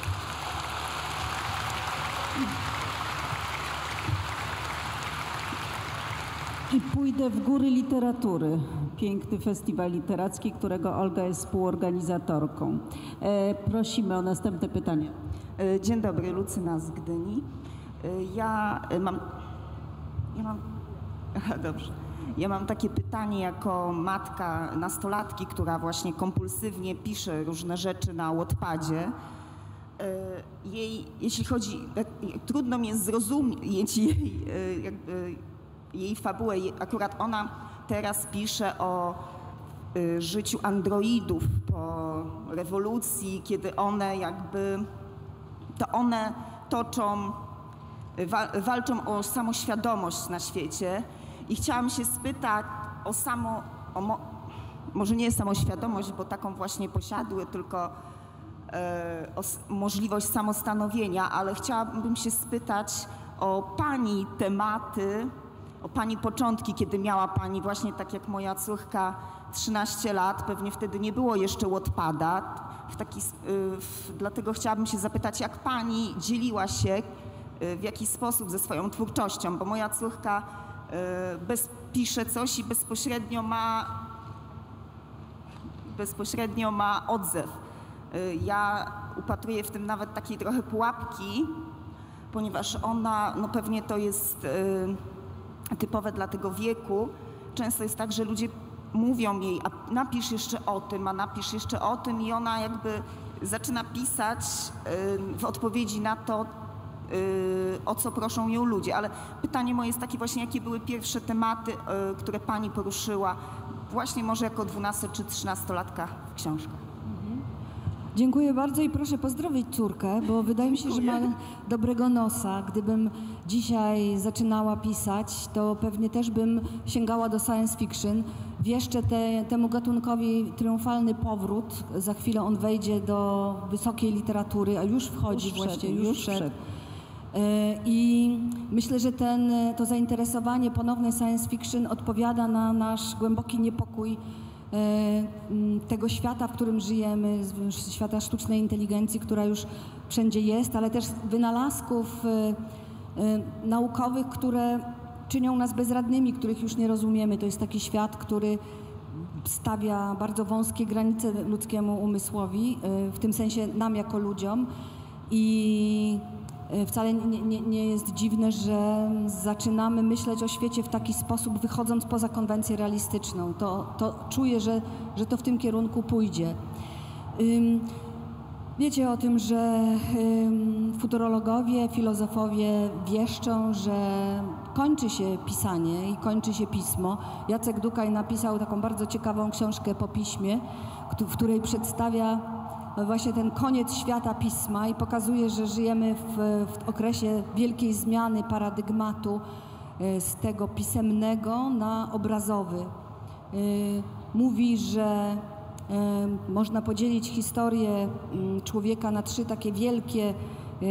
I pójdę w góry literatury. Piękny festiwal literacki, którego Olga jest współorganizatorką. E, prosimy o następne pytanie. E, Dzień dobry, Lucyna z Gdyni. E, Ja e, mam... Ja mam... Aha, dobrze. Ja mam takie pytanie jako matka nastolatki, która właśnie kompulsywnie pisze różne rzeczy na Wattpadzie. E, Jej, jeśli chodzi... e, Trudno mi jest zrozumieć jej, e, jakby, jej fabułę. Je- Akurat ona teraz pisze o y, życiu androidów po rewolucji, kiedy one jakby, to one toczą, y, wa- walczą o samoświadomość na świecie i chciałam się spytać o samo, o mo- może nie samoświadomość, bo taką właśnie posiadły, tylko y, o s- możliwość samostanowienia, ale chciałabym się spytać o pani tematy, o pani początki, kiedy miała pani właśnie tak jak moja córka trzynaście lat, pewnie wtedy nie było jeszcze Wattpada. W taki, s- y, w, dlatego chciałabym się zapytać, jak pani dzieliła się y, w jakiś sposób ze swoją twórczością, bo moja córka y, bez, pisze coś i bezpośrednio ma, bezpośrednio ma odzew. Y, Ja upatruję w tym nawet takiej trochę pułapki, ponieważ ona, no pewnie to jest y, typowe dla tego wieku. Często jest tak, że ludzie mówią jej, a napisz jeszcze o tym, a napisz jeszcze o tym i ona jakby zaczyna pisać y, w odpowiedzi na to, y, o co proszą ją ludzie. Ale pytanie moje jest takie właśnie, jakie były pierwsze tematy, y, które pani poruszyła właśnie może jako dwunasto czy trzynastolatka w książkach? Dziękuję bardzo i proszę pozdrowić córkę, bo wydaje mi się, że ma dobrego nosa. Gdybym dzisiaj zaczynała pisać, to pewnie też bym sięgała do science fiction. Wieszczę te, temu gatunkowi triumfalny powrót. Za chwilę on wejdzie do wysokiej literatury, a już wchodzi Już właśnie, wszedł, już już wszedł. wszedł. E, I myślę, że ten, to zainteresowanie ponowne science fiction odpowiada na nasz głęboki niepokój e, m, tego świata, w którym żyjemy, z- świata sztucznej inteligencji, która już wszędzie jest, ale też wynalazków e, e, naukowych, które czynią nas bezradnymi, których już nie rozumiemy. To jest taki świat, który stawia bardzo wąskie granice ludzkiemu umysłowi, e, w tym sensie nam jako ludziom. I e, wcale nie, nie, nie jest dziwne, że zaczynamy myśleć o świecie w taki sposób, wychodząc poza konwencję realistyczną. To, to czuję, że, że to w tym kierunku pójdzie. Ym, Wiecie o tym, że ym, futurologowie, filozofowie wieszczą, że kończy się pisanie i kończy się pismo. Jacek Dukaj napisał taką bardzo ciekawą książkę po piśmie, któ- w której przedstawia właśnie ten koniec świata pisma i pokazuje, że żyjemy w, w okresie wielkiej zmiany paradygmatu e, z tego pisemnego na obrazowy. E, Mówi, że e, można podzielić historię m, człowieka na trzy takie wielkie e,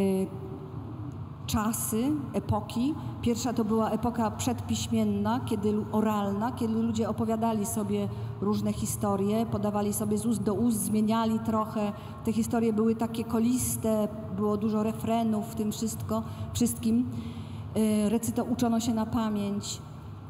czasy, epoki. Pierwsza to była epoka przedpiśmienna, kiedy oralna, kiedy ludzie opowiadali sobie różne historie, podawali sobie z ust do ust, zmieniali trochę. Te historie były takie koliste, było dużo refrenów w tym wszystko, wszystkim. Recyto uczono się na pamięć.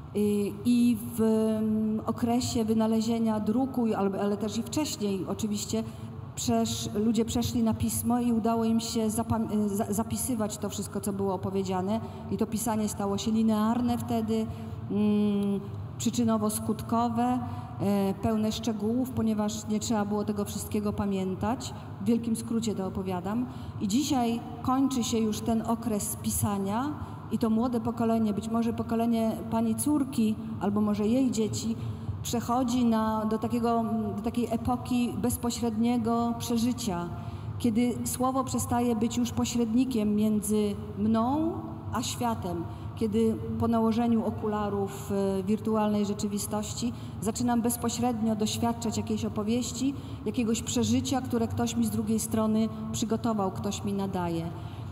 I w okresie wynalezienia druku, ale też i wcześniej oczywiście, Przesz, ludzie przeszli na pismo i udało im się zapam- za- zapisywać to wszystko, co było opowiedziane. I to pisanie stało się linearne wtedy, mm, przyczynowo-skutkowe, e, pełne szczegółów, ponieważ nie trzeba było tego wszystkiego pamiętać. W wielkim skrócie to opowiadam. I dzisiaj kończy się już ten okres pisania i to młode pokolenie, być może pokolenie pani córki albo może jej dzieci, przechodzi na, do, takiego, do takiej epoki bezpośredniego przeżycia, kiedy słowo przestaje być już pośrednikiem między mną a światem, kiedy po nałożeniu okularów y, wirtualnej rzeczywistości zaczynam bezpośrednio doświadczać jakiejś opowieści, jakiegoś przeżycia, które ktoś mi z drugiej strony przygotował, ktoś mi nadaje.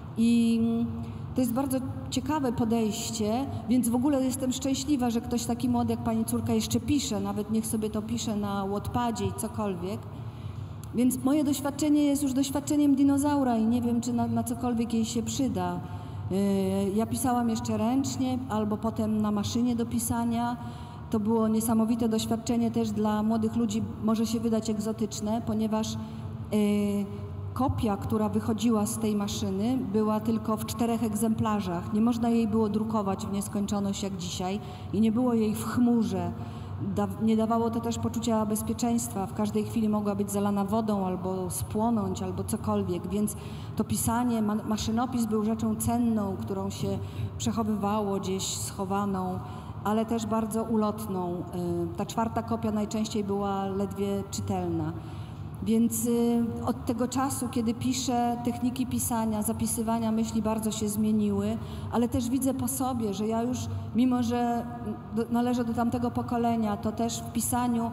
I to jest bardzo ciekawe podejście, więc w ogóle jestem szczęśliwa, że ktoś taki młody jak pani córka jeszcze pisze, nawet niech sobie to pisze na Wattpadzie i cokolwiek. Więc moje doświadczenie jest już doświadczeniem dinozaura i nie wiem, czy na, na cokolwiek jej się przyda. Yy, ja pisałam jeszcze ręcznie albo potem na maszynie do pisania. To było niesamowite doświadczenie też dla młodych ludzi, może się wydać egzotyczne, ponieważ yy, kopia, która wychodziła z tej maszyny, była tylko w czterech egzemplarzach. Nie można jej było drukować w nieskończoność jak dzisiaj i nie było jej w chmurze. Da, nie dawało to też poczucia bezpieczeństwa. W każdej chwili mogła być zalana wodą albo spłonąć, albo cokolwiek. Więc to pisanie, ma, maszynopis był rzeczą cenną, którą się przechowywało gdzieś schowaną, ale też bardzo ulotną. Ta czwarta kopia najczęściej była ledwie czytelna. Więc y, od tego czasu, kiedy piszę, techniki pisania, zapisywania myśli bardzo się zmieniły, ale też widzę po sobie, że ja już, mimo że do, należę do tamtego pokolenia, to też w pisaniu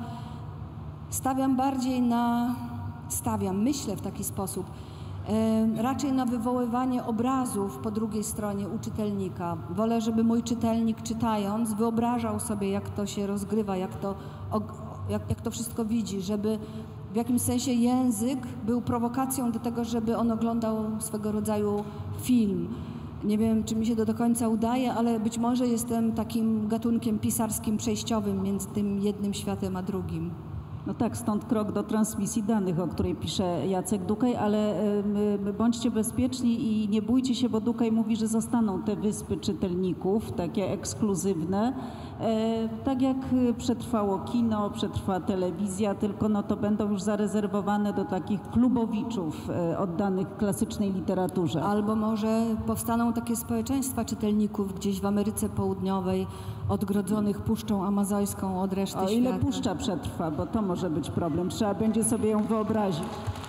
stawiam bardziej na, stawiam, myślę w taki sposób, y, raczej na wywoływanie obrazów po drugiej stronie u czytelnika. Wolę, żeby mój czytelnik czytając wyobrażał sobie, jak to się rozgrywa, jak to, jak, jak to wszystko widzi, żeby w jakimś sensie język był prowokacją do tego, żeby on oglądał swego rodzaju film. Nie wiem, czy mi się to do końca udaje, ale być może jestem takim gatunkiem pisarskim przejściowym między tym jednym światem a drugim. No tak, stąd krok do transmisji danych, o której pisze Jacek Dukaj, ale y, bądźcie bezpieczni i nie bójcie się, bo Dukaj mówi, że zostaną te wyspy czytelników, takie ekskluzywne. E, tak jak przetrwało kino, przetrwa telewizja, tylko no to będą już zarezerwowane do takich klubowiczów e, oddanych klasycznej literaturze. Albo może powstaną takie społeczeństwa czytelników gdzieś w Ameryce Południowej, odgrodzonych Puszczą Amazońską od reszty O świata. ile puszcza przetrwa, bo to może być problem. Trzeba będzie sobie ją wyobrazić.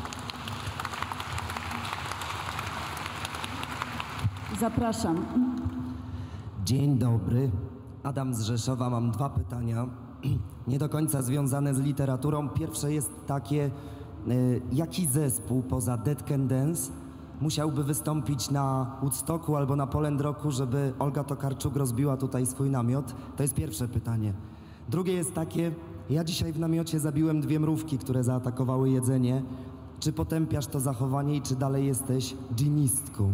Zapraszam. Dzień dobry. Adam z Rzeszowa. Mam dwa pytania, nie do końca związane z literaturą. Pierwsze jest takie, y, jaki zespół poza Dead Can Dance musiałby wystąpić na Woodstocku albo na Poland Rocku, żeby Olga Tokarczuk rozbiła tutaj swój namiot? To jest pierwsze pytanie. Drugie jest takie, ja dzisiaj w namiocie zabiłem dwie mrówki, które zaatakowały jedzenie. Czy potępiasz to zachowanie i czy dalej jesteś dżinistką?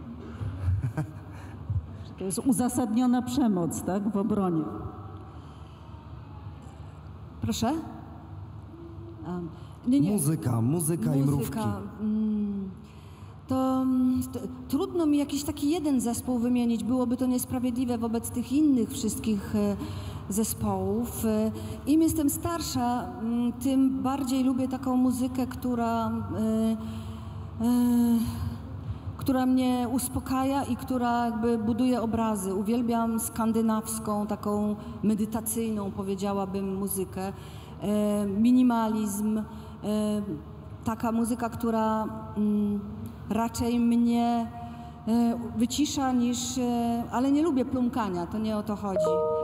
To jest uzasadniona przemoc, tak, w obronie. Proszę? Um, nie, nie. Muzyka, muzyka i mrówki. Mm, to, to trudno mi jakiś taki jeden zespół wymienić. Byłoby to niesprawiedliwe wobec tych innych wszystkich e, zespołów. E, Im jestem starsza, m, tym bardziej lubię taką muzykę, która... E, e, która mnie uspokaja i która jakby buduje obrazy. Uwielbiam skandynawską, taką medytacyjną, powiedziałabym, muzykę. E, minimalizm, e, taka muzyka, która mm, raczej mnie e, wycisza niż, e, ale nie lubię plumkania, to nie o to chodzi.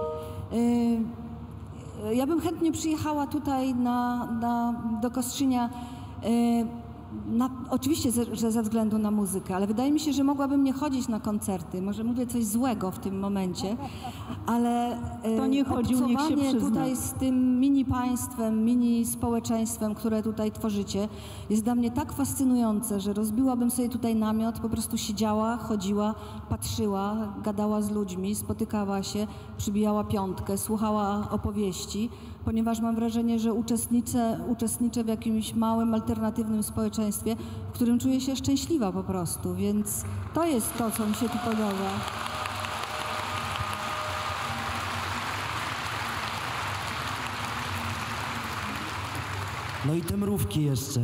E, ja bym chętnie przyjechała tutaj na, na, do Kostrzynia, e, na, oczywiście, ze, że ze względu na muzykę, ale wydaje mi się, że mogłabym nie chodzić na koncerty. Może mówię coś złego w tym momencie, ale e, To nie chodził, niech się obcowanie przyzna. tutaj z tym mini państwem, mini społeczeństwem, które tutaj tworzycie, jest dla mnie tak fascynujące, że rozbiłabym sobie tutaj namiot, po prostu siedziała, chodziła, patrzyła, gadała z ludźmi, spotykała się, przybijała piątkę, słuchała opowieści, ponieważ mam wrażenie, że uczestniczę, uczestniczę w jakimś małym, alternatywnym społeczeństwie, w którym czuję się szczęśliwa po prostu, więc to jest to, co mi się tu podoba. No i te mrówki jeszcze.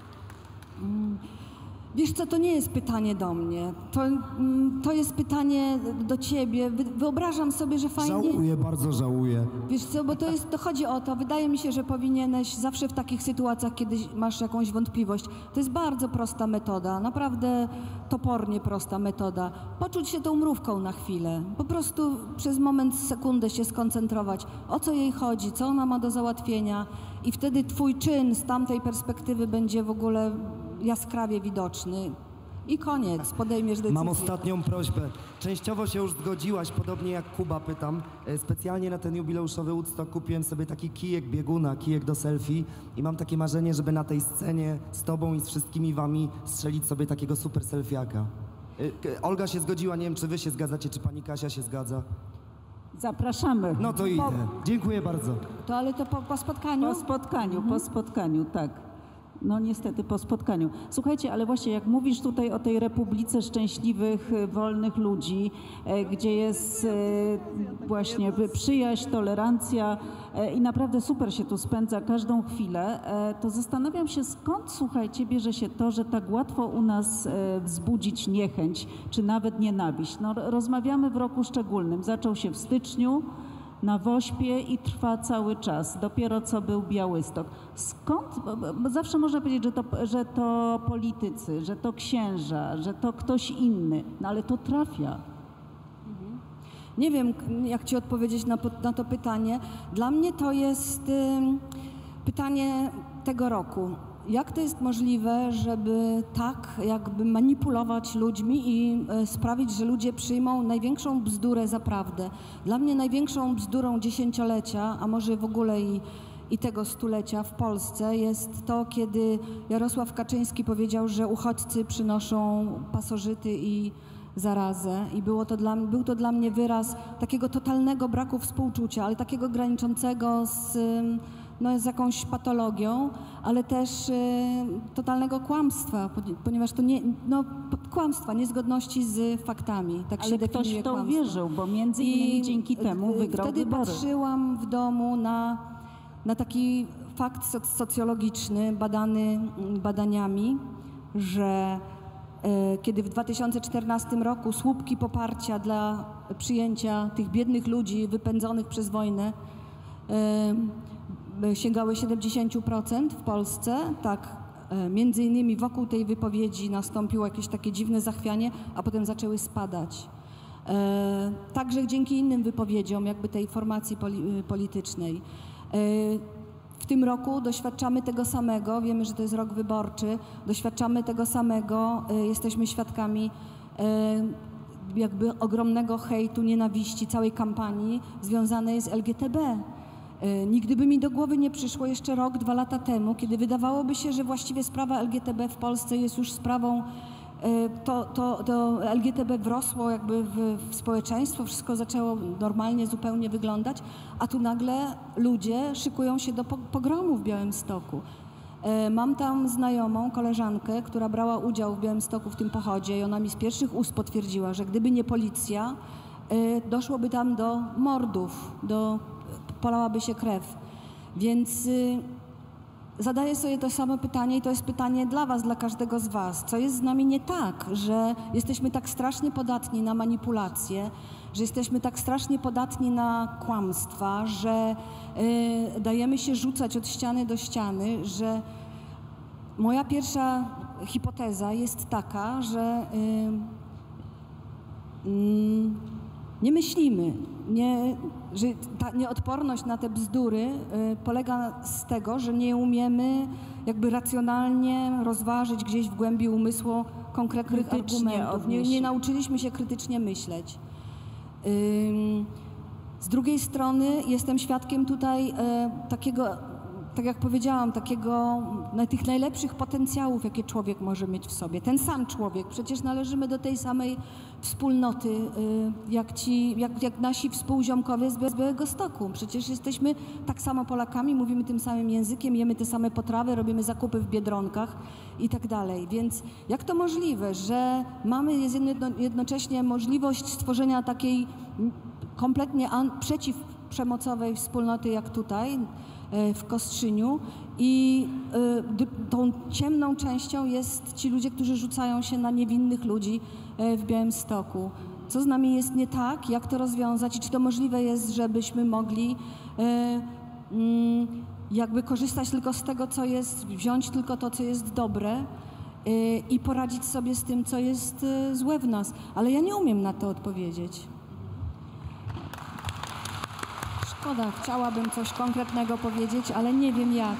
Wiesz co, to nie jest pytanie do mnie, to, mm, to jest pytanie do ciebie. Wy, wyobrażam sobie, że fajnie... Żałuję, bardzo żałuję. Wiesz co, bo to, jest, to chodzi o to, wydaje mi się, że powinieneś zawsze w takich sytuacjach, kiedy masz jakąś wątpliwość, to jest bardzo prosta metoda, naprawdę topornie prosta metoda, poczuć się tą mrówką na chwilę, po prostu przez moment, sekundę się skoncentrować, o co jej chodzi, co ona ma do załatwienia i wtedy twój czyn z tamtej perspektywy będzie w ogóle jaskrawie widoczny. I koniec, podejmiesz decyzję. Mam ostatnią prośbę. Częściowo się już zgodziłaś, podobnie jak Kuba, pytam. E, Specjalnie na ten jubileuszowy Woodstock kupiłem sobie taki kijek bieguna, kijek do selfie i mam takie marzenie, żeby na tej scenie z tobą i z wszystkimi wami strzelić sobie takiego super selfiaka. E, k- Olga się zgodziła, nie wiem, czy wy się zgadzacie, czy pani Kasia się zgadza. Zapraszamy. No to idę. Dziękuję bardzo. To ale to po, po spotkaniu? Po spotkaniu, po spotkaniu, tak. No niestety po spotkaniu. Słuchajcie, ale właśnie jak mówisz tutaj o tej republice szczęśliwych, e, wolnych ludzi, e, gdzie jest e, właśnie przyjaźń, tolerancja e, i naprawdę super się tu spędza każdą chwilę, e, to zastanawiam się, skąd, słuchajcie, bierze się to, że tak łatwo u nas e, wzbudzić niechęć, czy nawet nienawiść. No, rozmawiamy w roku szczególnym. Zaczął się w styczniu, na Wośpie i trwa cały czas. Dopiero co był Białystok. Skąd? Bo, bo, bo zawsze można powiedzieć, że to, że to politycy, że to księża, że to ktoś inny, no ale to trafia. Nie wiem, k- jak ci odpowiedzieć na, po- na to pytanie. Dla mnie to jest ym, pytanie tego roku. Jak to jest możliwe, żeby tak jakby manipulować ludźmi i e, sprawić, że ludzie przyjmą największą bzdurę za prawdę? Dla mnie największą bzdurą dziesięciolecia, a może w ogóle i, i tego stulecia w Polsce jest to, kiedy Jarosław Kaczyński powiedział, że uchodźcy przynoszą pasożyty i zarazę i było to dla, był to dla mnie wyraz takiego totalnego braku współczucia, ale takiego graniczącego z, ym, no, z jakąś patologią, ale też y, totalnego kłamstwa, poni- ponieważ to nie, no, p- kłamstwa, niezgodności z faktami, tak się Ale definiuje ktoś w to kłamstwo. uwierzył, bo między innymi dzięki temu y, wygrał wtedy wybory. patrzyłam w domu na, na taki fakt soc- socjologiczny badany mm, badaniami, że e, kiedy w dwa tysiące czternastym roku słupki poparcia dla przyjęcia tych biednych ludzi wypędzonych przez wojnę e, sięgały siedemdziesiąt procent w Polsce, tak, e, między innymi wokół tej wypowiedzi nastąpiło jakieś takie dziwne zachwianie, a potem zaczęły spadać. E, Także dzięki innym wypowiedziom jakby tej formacji poli- politycznej. E, W tym roku doświadczamy tego samego, wiemy, że to jest rok wyborczy, doświadczamy tego samego, e, jesteśmy świadkami e, jakby ogromnego hejtu, nienawiści, całej kampanii związanej z L G T B. E, Nigdy by mi do głowy nie przyszło jeszcze rok, dwa lata temu, kiedy wydawałoby się, że właściwie sprawa L G T B w Polsce jest już sprawą, e, to, to, to L G T B wrosło jakby w, w społeczeństwo, wszystko zaczęło normalnie zupełnie wyglądać, a tu nagle ludzie szykują się do po- pogromu w Białymstoku. E, Mam tam znajomą, koleżankę, która brała udział w Białymstoku w tym pochodzie i ona mi z pierwszych ust potwierdziła, że gdyby nie policja, e, doszłoby tam do mordów, do, polałaby się krew. Więc y, zadaję sobie to samo pytanie i to jest pytanie dla was, dla każdego z was. Co jest z nami nie tak, że jesteśmy tak strasznie podatni na manipulacje, że jesteśmy tak strasznie podatni na kłamstwa, że y, dajemy się rzucać od ściany do ściany, że moja pierwsza hipoteza jest taka, że mm, nie myślimy, nie, że ta nieodporność na te bzdury y, polega z tego, że nie umiemy jakby racjonalnie rozważyć gdzieś w głębi umysłu konkretnych Krytycznie argumentów. Nie, odnieść. nie nauczyliśmy się krytycznie myśleć. Ym, z drugiej strony jestem świadkiem tutaj e, takiego, tak jak powiedziałam, takiego na tych najlepszych potencjałów, jakie człowiek może mieć w sobie. Ten sam człowiek, przecież należymy do tej samej wspólnoty, y, jak, ci, jak, jak nasi współziomkowie z Białegostoku. Przecież jesteśmy tak samo Polakami, mówimy tym samym językiem, jemy te same potrawy, robimy zakupy w Biedronkach i tak dalej. Więc jak to możliwe, że mamy jedno, jednocześnie możliwość stworzenia takiej kompletnie an, przeciwprzemocowej wspólnoty jak tutaj, w Kostrzyniu i y, tą ciemną częścią jest ci ludzie, którzy rzucają się na niewinnych ludzi y, w Białymstoku. Co z nami jest nie tak? Jak to rozwiązać? I czy to możliwe jest, żebyśmy mogli y, y, jakby korzystać tylko z tego, co jest, wziąć tylko to, co jest dobre y, i poradzić sobie z tym, co jest y, złe w nas? Ale ja nie umiem na to odpowiedzieć. Szkoda, chciałabym coś konkretnego powiedzieć, ale nie wiem jak.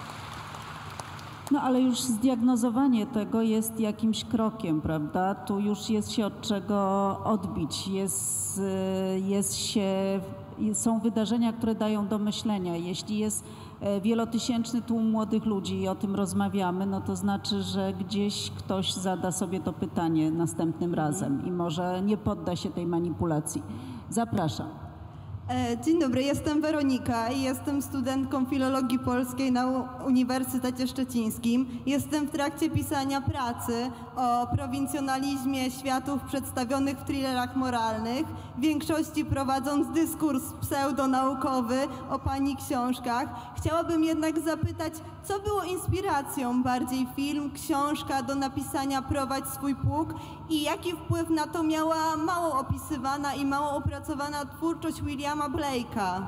No ale już zdiagnozowanie tego jest jakimś krokiem, prawda? Tu już jest się od czego odbić. Jest, jest się, są wydarzenia, które dają do myślenia. Jeśli jest wielotysięczny tłum młodych ludzi i o tym rozmawiamy, no to znaczy, że gdzieś ktoś zada sobie to pytanie następnym razem i może nie podda się tej manipulacji. Zapraszam. Dzień dobry, jestem Weronika i jestem studentką filologii polskiej na Uniwersytecie Szczecińskim. Jestem w trakcie pisania pracy o prowincjonalizmie światów przedstawionych w thrillerach moralnych, w większości prowadząc dyskurs pseudonaukowy o pani książkach. Chciałabym jednak zapytać, co było inspiracją bardziej film, książka do napisania Prowadź swój pług i jaki wpływ na to miała mało opisywana i mało opracowana twórczość Williama Blake'a?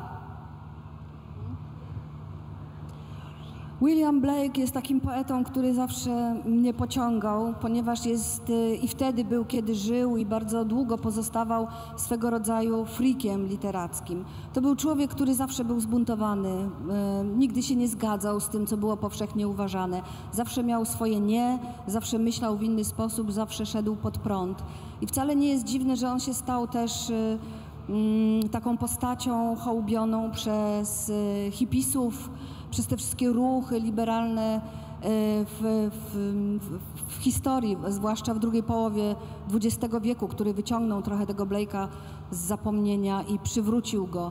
William Blake jest takim poetą, który zawsze mnie pociągał, ponieważ jest i wtedy był, kiedy żył i bardzo długo pozostawał swego rodzaju freakiem literackim. To był człowiek, który zawsze był zbuntowany, e, nigdy się nie zgadzał z tym, co było powszechnie uważane. Zawsze miał swoje nie, zawsze myślał w inny sposób, zawsze szedł pod prąd. I wcale nie jest dziwne, że on się stał też e, m, taką postacią hołbioną przez e, hipisów, przez te wszystkie ruchy liberalne w, w, w, w historii, zwłaszcza w drugiej połowie dwudziestego wieku, który wyciągnął trochę tego Blake'a z zapomnienia i przywrócił go.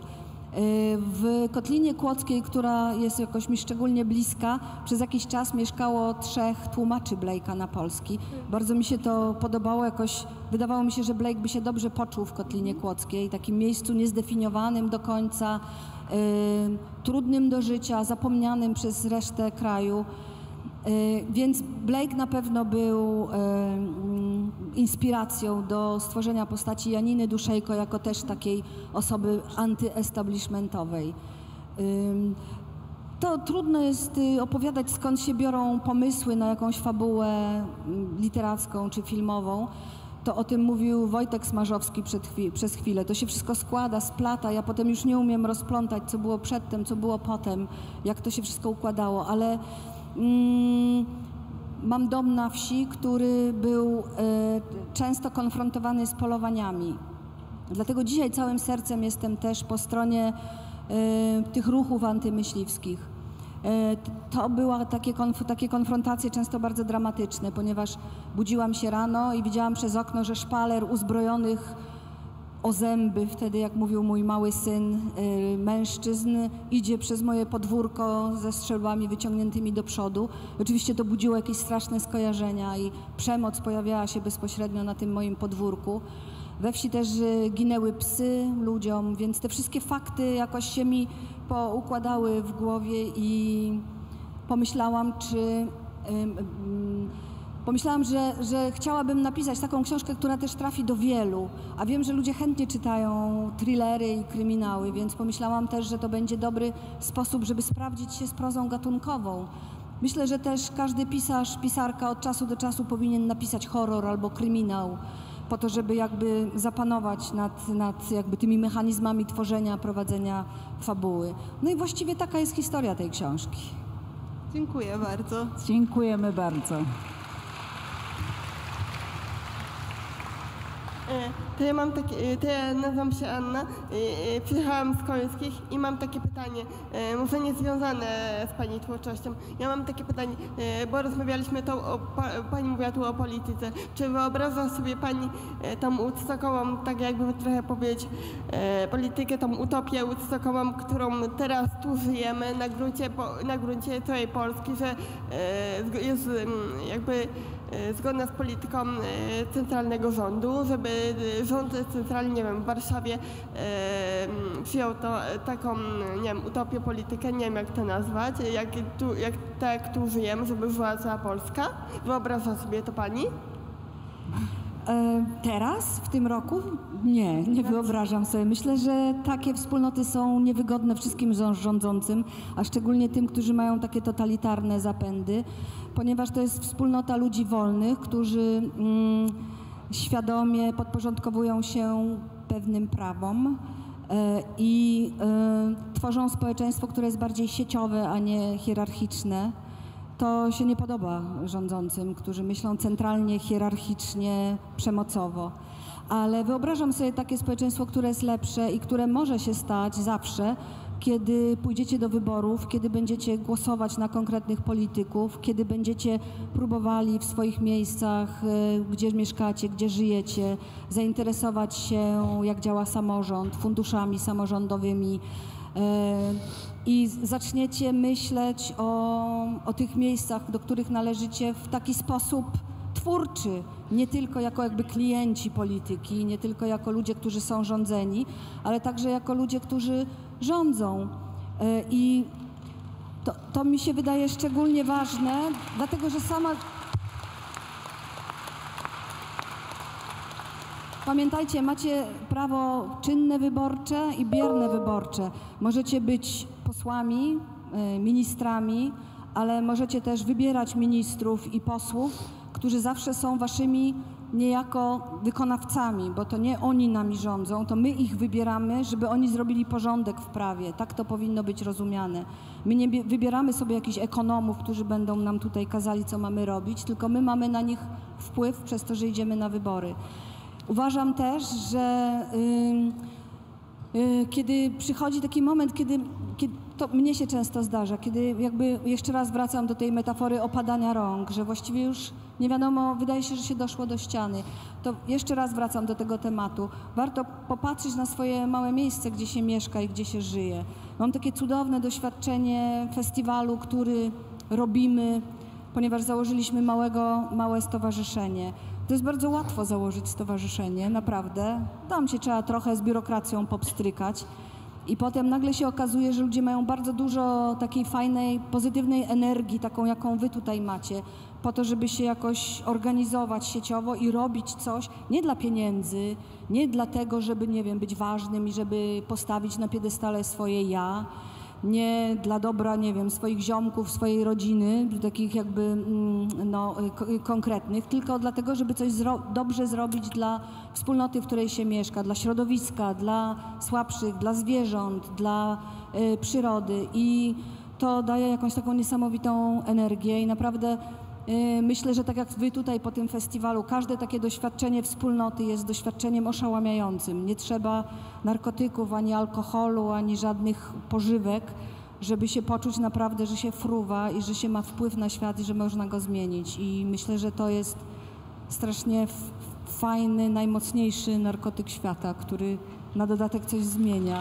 W Kotlinie Kłodzkiej, która jest jakoś mi szczególnie bliska, przez jakiś czas mieszkało trzech tłumaczy Blake'a na polski. Bardzo mi się to podobało, jakoś wydawało mi się, że Blake by się dobrze poczuł w Kotlinie Kłodzkiej, takim miejscu niezdefiniowanym do końca, y, trudnym do życia, zapomnianym przez resztę kraju. Y, więc Blake na pewno był y, y, inspiracją do stworzenia postaci Janiny Duszejko jako też takiej osoby antyestablishmentowej. Y, to trudno jest y, opowiadać, skąd się biorą pomysły na jakąś fabułę y, literacką czy filmową. To o tym mówił Wojtek Smarzowski przed chwi- przez chwilę. To się wszystko składa, splata. Ja potem już nie umiem rozplątać, co było przedtem, co było potem, jak to się wszystko układało, ale mm, mam dom na wsi, który był y, często konfrontowany z polowaniami. Dlatego dzisiaj całym sercem jestem też po stronie y, tych ruchów antymyśliwskich. To były takie, konf- takie konfrontacje często bardzo dramatyczne, ponieważ budziłam się rano i widziałam przez okno, że szpaler uzbrojonych o zęby, wtedy jak mówił mój mały syn, y, mężczyzn, idzie przez moje podwórko ze strzelbami wyciągniętymi do przodu. Oczywiście to budziło jakieś straszne skojarzenia i przemoc pojawiała się bezpośrednio na tym moim podwórku. We wsi też y, ginęły psy ludziom, więc te wszystkie fakty jakoś się mi poukładały w głowie i pomyślałam, czy y, y, pomyślałam, że, że chciałabym napisać taką książkę, która też trafi do wielu, a wiem, że ludzie chętnie czytają thrillery i kryminały, więc pomyślałam też, że to będzie dobry sposób, żeby sprawdzić się z prozą gatunkową. Myślę, że też każdy pisarz, pisarka od czasu do czasu powinien napisać horror albo kryminał, po to, żeby jakby zapanować nad, nad jakby tymi mechanizmami tworzenia, prowadzenia fabuły. No i właściwie taka jest historia tej książki. Dziękuję bardzo. Dziękujemy bardzo. To ja mam takie, to ja nazywam się Anna, przyjechałam z Końskich i mam takie pytanie, może nie związane z Pani twórczością. Ja mam takie pytanie, bo rozmawialiśmy to, o, Pani mówiła tu o polityce. Czy wyobraża sobie Pani tą woodstockową, tak jakby trochę powiedzieć, politykę, tą utopię woodstockową, którą teraz tu żyjemy na gruncie, na gruncie całej Polski, że jest jakby zgodna z polityką centralnego rządu, żeby rząd centralny, nie wiem, w Warszawie przyjął to taką, nie wiem, utopię, politykę, nie wiem jak to nazwać, jak tu, jak, tak jak tu żyjemy, żeby żyła cała Polska. Wyobraża sobie to Pani? Teraz, w tym roku? Nie, nie wyobrażam sobie. Myślę, że takie wspólnoty są niewygodne wszystkim rządzącym, a szczególnie tym, którzy mają takie totalitarne zapędy, ponieważ to jest wspólnota ludzi wolnych, którzy mm, świadomie podporządkowują się pewnym prawom e, i e, tworzą społeczeństwo, które jest bardziej sieciowe, a nie hierarchiczne. To się nie podoba rządzącym, którzy myślą centralnie, hierarchicznie, przemocowo. Ale wyobrażam sobie takie społeczeństwo, które jest lepsze i które może się stać zawsze, kiedy pójdziecie do wyborów, kiedy będziecie głosować na konkretnych polityków, kiedy będziecie próbowali w swoich miejscach, gdzie mieszkacie, gdzie żyjecie, zainteresować się, jak działa samorząd, funduszami samorządowymi, i zaczniecie myśleć o, o tych miejscach, do których należycie w taki sposób twórczy, nie tylko jako jakby klienci polityki, nie tylko jako ludzie, którzy są rządzeni, ale także jako ludzie, którzy rządzą. I to, to mi się wydaje szczególnie ważne, dlatego że sama... Pamiętajcie, macie prawo czynne wyborcze i bierne wyborcze. Możecie być posłami, ministrami, ale możecie też wybierać ministrów i posłów, którzy zawsze są waszymi niejako wykonawcami, bo to nie oni nami rządzą, to my ich wybieramy, żeby oni zrobili porządek w prawie. Tak to powinno być rozumiane. My nie wybieramy sobie jakichś ekonomów, którzy będą nam tutaj kazali, co mamy robić, tylko my mamy na nich wpływ przez to, że idziemy na wybory. Uważam też, że y, y, kiedy przychodzi taki moment, kiedy, kiedy to mnie się często zdarza, kiedy jakby jeszcze raz wracam do tej metafory opadania rąk, że właściwie już nie wiadomo, wydaje się, że się doszło do ściany, to jeszcze raz wracam do tego tematu. Warto popatrzeć na swoje małe miejsce, gdzie się mieszka i gdzie się żyje. Mam takie cudowne doświadczenie festiwalu, który robimy, ponieważ założyliśmy małego, małe stowarzyszenie. To jest bardzo łatwo założyć stowarzyszenie, naprawdę. Tam się trzeba trochę z biurokracją popstrykać i potem nagle się okazuje, że ludzie mają bardzo dużo takiej fajnej, pozytywnej energii, taką jaką wy tutaj macie, po to, żeby się jakoś organizować sieciowo i robić coś nie dla pieniędzy, nie dlatego, żeby, nie wiem, być ważnym i żeby postawić na piedestale swoje ja, nie dla dobra, nie wiem, swoich ziomków, swojej rodziny, takich jakby no, konkretnych, tylko dlatego, żeby coś zro dobrze zrobić dla wspólnoty, w której się mieszka, dla środowiska, dla słabszych, dla zwierząt, dla y, przyrody i to daje jakąś taką niesamowitą energię i naprawdę y, myślę, że tak jak wy tutaj po tym festiwalu, każde takie doświadczenie wspólnoty jest doświadczeniem oszałamiającym. Nie trzeba narkotyków, ani alkoholu, ani żadnych pożywek, żeby się poczuć naprawdę, że się fruwa i że się ma wpływ na świat i że można go zmienić. I myślę, że to jest strasznie fajny, najmocniejszy narkotyk świata, który na dodatek coś zmienia.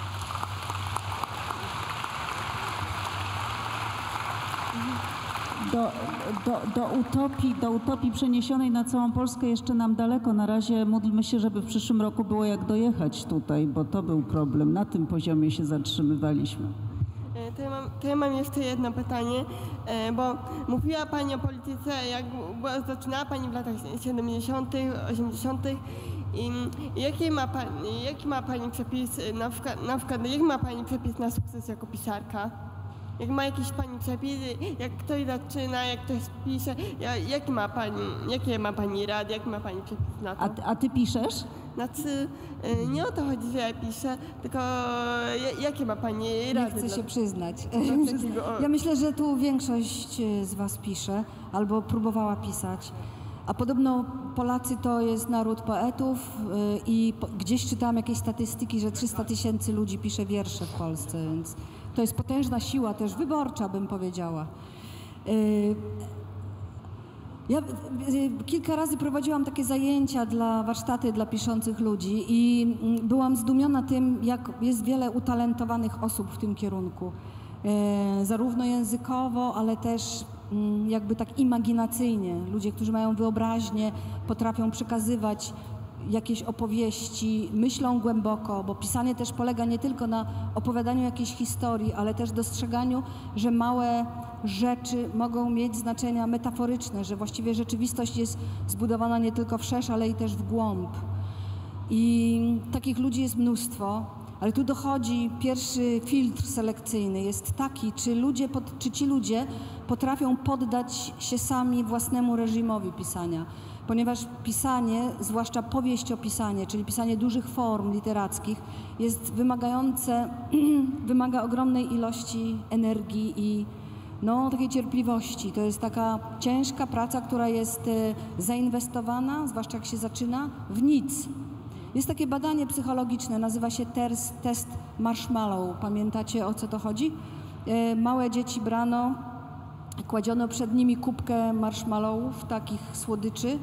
Do, do, do, utopii, do utopii przeniesionej na całą Polskę jeszcze nam daleko. Na razie módlmy się, żeby w przyszłym roku było jak dojechać tutaj, bo to był problem. Na tym poziomie się zatrzymywaliśmy. To ja mam, to ja mam jeszcze jedno pytanie, bo mówiła Pani o polityce, jak była, zaczynała Pani w latach siedemdziesiątych, osiemdziesiątych. I jaki ma Pani, jaki ma Pani przepis, na przykład, na przykład jaki ma Pani przepis na sukces jako pisarka? Jak ma jakieś pani przepisy, jak ktoś zaczyna, jak ktoś pisze, ja, jakie ma pani, jakie ma pani rady, jaki ma pani przepis na to? A, ty- a ty piszesz? Znaczy, y, nie o to chodzi, że ja piszę, tylko y, jakie ma pani Nie rady? chcę dla- się przyznać. dla takiego, o- Ja myślę, że tu większość e, z was pisze albo próbowała pisać. A podobno Polacy to jest naród poetów e, i po, gdzieś czytałam jakieś statystyki, że trzysta tysięcy ludzi pisze wiersze w Polsce, więc to jest potężna siła też wyborcza, bym powiedziała. E, Ja y, kilka razy prowadziłam takie zajęcia dla warsztaty dla piszących ludzi i mm, byłam zdumiona tym, jak jest wiele utalentowanych osób w tym kierunku. E, zarówno językowo, ale też mm, jakby tak imaginacyjnie. Ludzie, którzy mają wyobraźnię, potrafią przekazywać jakieś opowieści, myślą głęboko, bo pisanie też polega nie tylko na opowiadaniu jakiejś historii, ale też dostrzeganiu, że małe rzeczy mogą mieć znaczenia metaforyczne, że właściwie rzeczywistość jest zbudowana nie tylko wszerz, ale i też w głąb. I takich ludzi jest mnóstwo, ale tu dochodzi pierwszy filtr selekcyjny, jest taki, czy, ludzie, pod- czy ci ludzie potrafią poddać się sami własnemu reżimowi pisania. Ponieważ pisanie, zwłaszcza powieściopisanie, czyli pisanie dużych form literackich, jest wymagające, wymaga ogromnej ilości energii i no, takiej cierpliwości. To jest taka ciężka praca, która jest e, zainwestowana, zwłaszcza jak się zaczyna, w nic. Jest takie badanie psychologiczne, nazywa się ters, test marshmallow. Pamiętacie, o co to chodzi? E, małe dzieci brano, kładziono przed nimi kubkę marshmallowów, takich słodyczy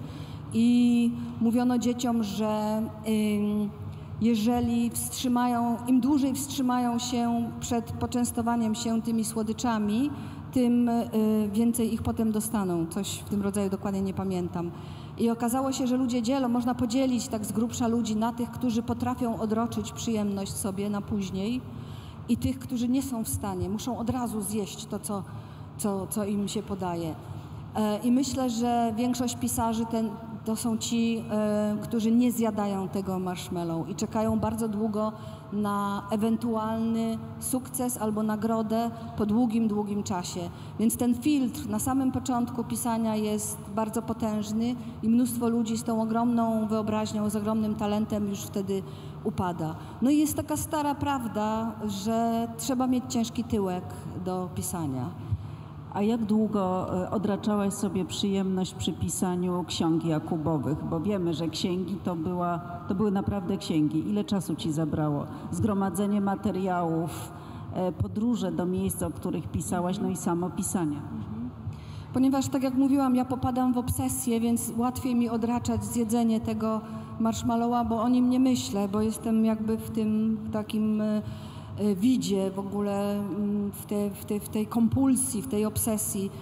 i mówiono dzieciom, że ym, jeżeli wstrzymają, im dłużej wstrzymają się przed poczęstowaniem się tymi słodyczami, tym y, więcej ich potem dostaną. Coś w tym rodzaju, dokładnie nie pamiętam. I okazało się, że ludzie dzielą, można podzielić tak z grubsza ludzi na tych, którzy potrafią odroczyć przyjemność sobie na później i tych, którzy nie są w stanie, muszą od razu zjeść to, co Co, co im się podaje. E, I myślę, że większość pisarzy ten, to są ci, e, którzy nie zjadają tego marshmallow i czekają bardzo długo na ewentualny sukces albo nagrodę po długim, długim czasie. Więc ten filtr na samym początku pisania jest bardzo potężny i mnóstwo ludzi z tą ogromną wyobraźnią, z ogromnym talentem już wtedy upada. No i jest taka stara prawda, że trzeba mieć ciężki tyłek do pisania. A jak długo e, odraczałaś sobie przyjemność przy pisaniu ksiąg Jakubowych? Bo wiemy, że księgi to, była, to były naprawdę księgi. Ile czasu ci zabrało? Zgromadzenie materiałów, e, podróże do miejsc, o których pisałaś, no i samo pisanie. Ponieważ, tak jak mówiłam, ja popadam w obsesję, więc łatwiej mi odraczać zjedzenie tego marshmallowa, bo o nim nie myślę, bo jestem jakby w tym takim e, e, widzie w ogóle, mm, w, te, w, te, w tej kompulsji, w tej obsesji.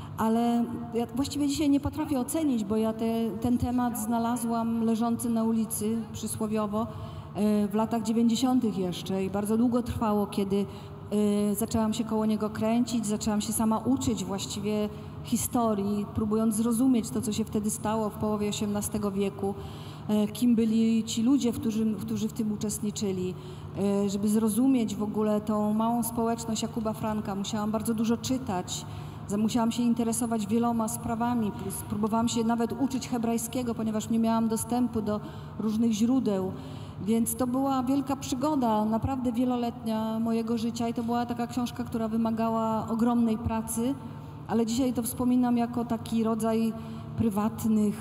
Ale ja właściwie dzisiaj nie potrafię ocenić, bo ja te, ten temat znalazłam leżący na ulicy przysłowiowo e, w latach dziewięćdziesiątych jeszcze i bardzo długo trwało, kiedy e, zaczęłam się koło niego kręcić, zaczęłam się sama uczyć właściwie historii, próbując zrozumieć to, co się wtedy stało w połowie osiemnastego wieku, e, kim byli ci ludzie, którzy, którzy w tym uczestniczyli. E, żeby zrozumieć w ogóle tą małą społeczność Jakuba Franka, musiałam bardzo dużo czytać. Musiałam się interesować wieloma sprawami, próbowałam się nawet uczyć hebrajskiego, ponieważ nie miałam dostępu do różnych źródeł, więc to była wielka przygoda, naprawdę wieloletnia mojego życia i to była taka książka, która wymagała ogromnej pracy, ale dzisiaj to wspominam jako taki rodzaj prywatnych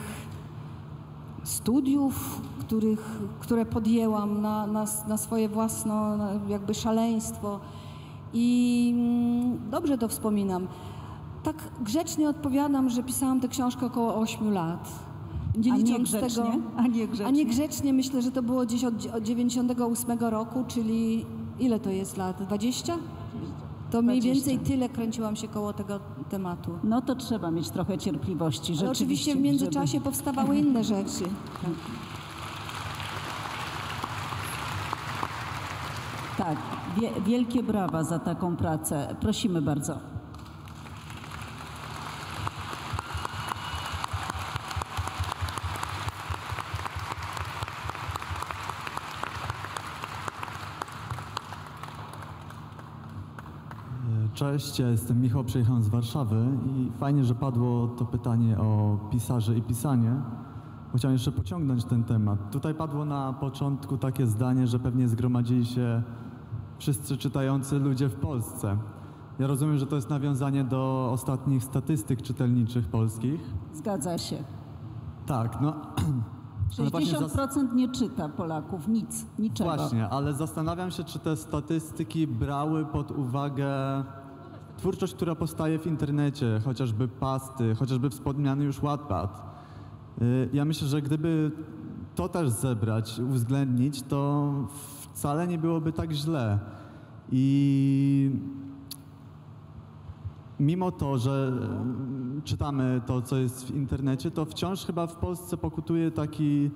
studiów, których, które podjęłam na, na, na swoje własne jakby szaleństwo i dobrze to wspominam. Tak grzecznie odpowiadam, że pisałam tę książkę około ośmiu lat. Nie A nie licząc grzecznie? tego, A nie grzecznie? a nie grzecznie, myślę, że to było gdzieś od, od dziewięćdziesiątego ósmego roku, czyli ile to jest lat? dwadzieścia? To mniej dwadzieścia. więcej tyle kręciłam się koło tego tematu. No to trzeba mieć trochę cierpliwości, Ale rzeczywiście. oczywiście w międzyczasie żeby... powstawały inne rzeczy. Tak, wie, wielkie brawa za taką pracę. Prosimy bardzo. Cześć, ja jestem Michał, przyjechałem z Warszawy i fajnie, że padło to pytanie o pisarzy i pisanie. Chciałem jeszcze pociągnąć ten temat. Tutaj padło na początku takie zdanie, że pewnie zgromadzili się wszyscy czytający ludzie w Polsce. Ja rozumiem, że to jest nawiązanie do ostatnich statystyk czytelniczych polskich. Zgadza się. Tak, no... ale właśnie sześćdziesiąt procent nie czyta Polaków, nic, niczego. Właśnie, ale zastanawiam się, czy te statystyki brały pod uwagę twórczość, która powstaje w internecie, chociażby Pasty, chociażby wspomniany już Wattpad. Y, Ja myślę, że gdyby to też zebrać, uwzględnić, to wcale nie byłoby tak źle. I mimo to, że y, czytamy to, co jest w internecie, to wciąż chyba w Polsce pokutuje taki,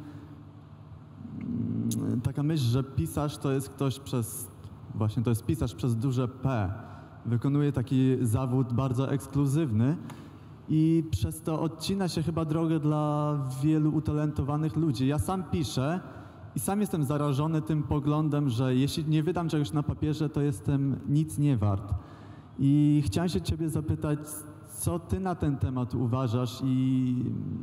y, taka myśl, że pisarz to jest ktoś przez, właśnie to jest pisarz przez duże P. Wykonuje taki zawód bardzo ekskluzywny i przez to odcina się chyba drogę dla wielu utalentowanych ludzi. Ja sam piszę i sam jestem zarażony tym poglądem, że jeśli nie wydam czegoś na papierze, to jestem nic nie wart. I chciałem się ciebie zapytać, co ty na ten temat uważasz i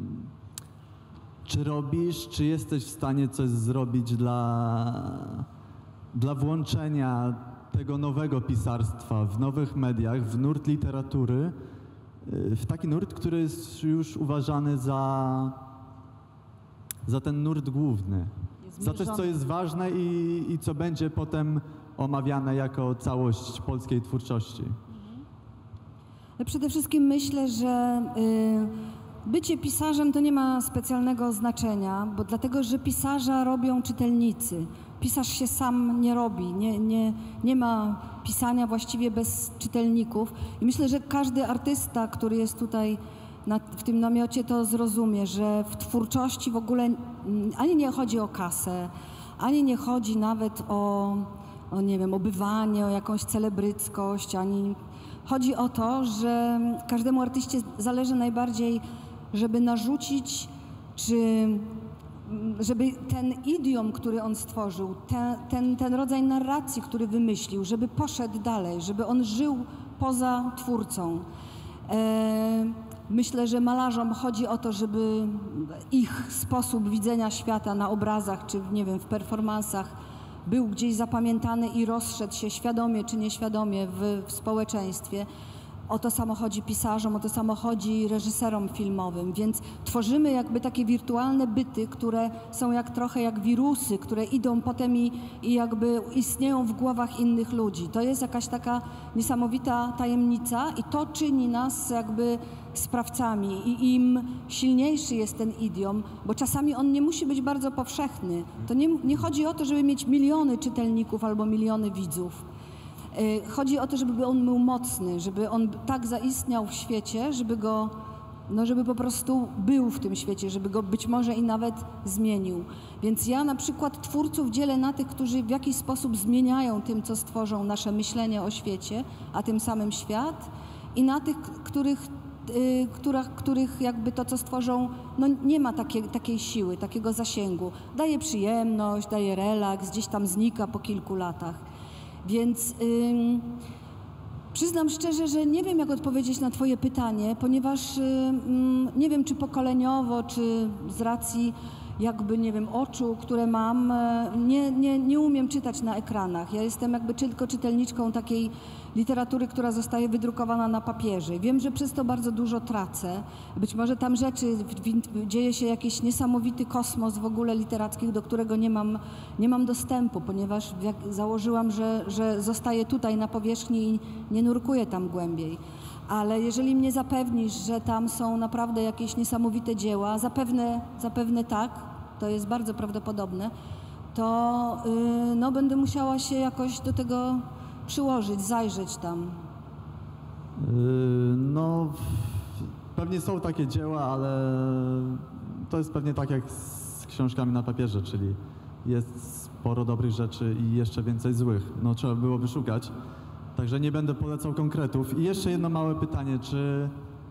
czy robisz, czy jesteś w stanie coś zrobić dla, dla włączenia tego nowego pisarstwa w nowych mediach, w nurt literatury, w taki nurt, który jest już uważany za, za ten nurt główny, za coś, co jest ważne i, i co będzie potem omawiane jako całość polskiej twórczości. Ale przede wszystkim myślę, że y, bycie pisarzem to nie ma specjalnego znaczenia, bo dlatego, że pisarza robią czytelnicy. Pisarz się sam nie robi, nie, nie, nie ma pisania właściwie bez czytelników. I myślę, że każdy artysta, który jest tutaj na, w tym namiocie, to zrozumie, że w twórczości w ogóle ani nie chodzi o kasę, ani nie chodzi nawet o, o nie wiem, o bywanie, o jakąś celebryckość, ani chodzi o to, że każdemu artyście zależy najbardziej, żeby narzucić, czy żeby ten idiom, który on stworzył, ten, ten, ten rodzaj narracji, który wymyślił, żeby poszedł dalej, żeby on żył poza twórcą. E, myślę, że malarzom chodzi o to, żeby ich sposób widzenia świata na obrazach, czy nie wiem, w performansach był gdzieś zapamiętany i rozszedł się świadomie czy nieświadomie w, w społeczeństwie. O to samo chodzi pisarzom, o to samo chodzi reżyserom filmowym, więc tworzymy jakby takie wirtualne byty, które są jak trochę jak wirusy, które idą potem i, i jakby istnieją w głowach innych ludzi. To jest jakaś taka niesamowita tajemnica i to czyni nas jakby sprawcami i im silniejszy jest ten idiom, bo czasami on nie musi być bardzo powszechny. To nie, nie chodzi o to, żeby mieć miliony czytelników albo miliony widzów. Chodzi o to, żeby on był mocny, żeby on tak zaistniał w świecie, żeby go, no żeby po prostu był w tym świecie, żeby go być może i nawet zmienił. Więc ja na przykład twórców dzielę na tych, którzy w jakiś sposób zmieniają tym, co stworzą, nasze myślenie o świecie, a tym samym świat, i na tych, których, yy, których, których jakby to, co stworzą, no nie ma takie, takiej siły, takiego zasięgu. Daje przyjemność, daje relaks, gdzieś tam znika po kilku latach. Więc ym, przyznam szczerze, że nie wiem, jak odpowiedzieć na twoje pytanie, ponieważ ym, nie wiem, czy pokoleniowo, czy z racji jakby, nie wiem, oczu, które mam, nie, nie, nie umiem czytać na ekranach. Ja jestem jakby tylko czytelniczką takiej literatury, która zostaje wydrukowana na papierze. Wiem, że przez to bardzo dużo tracę. Być może tam rzeczy, w, w, dzieje się jakiś niesamowity kosmos w ogóle literackich, do którego nie mam, nie mam dostępu, ponieważ jak założyłam, że, że zostaję tutaj na powierzchni i nie nurkuję tam głębiej. Ale jeżeli mnie zapewnisz, że tam są naprawdę jakieś niesamowite dzieła, zapewne, zapewne tak, to jest bardzo prawdopodobne, to yy, no, będę musiała się jakoś do tego przyłożyć, zajrzeć tam. Yy, no, pewnie są takie dzieła, ale to jest pewnie tak jak z książkami na papierze, czyli jest sporo dobrych rzeczy i jeszcze więcej złych. No, trzeba byłoby szukać. Także nie będę polecał konkretów. I jeszcze jedno małe pytanie, czy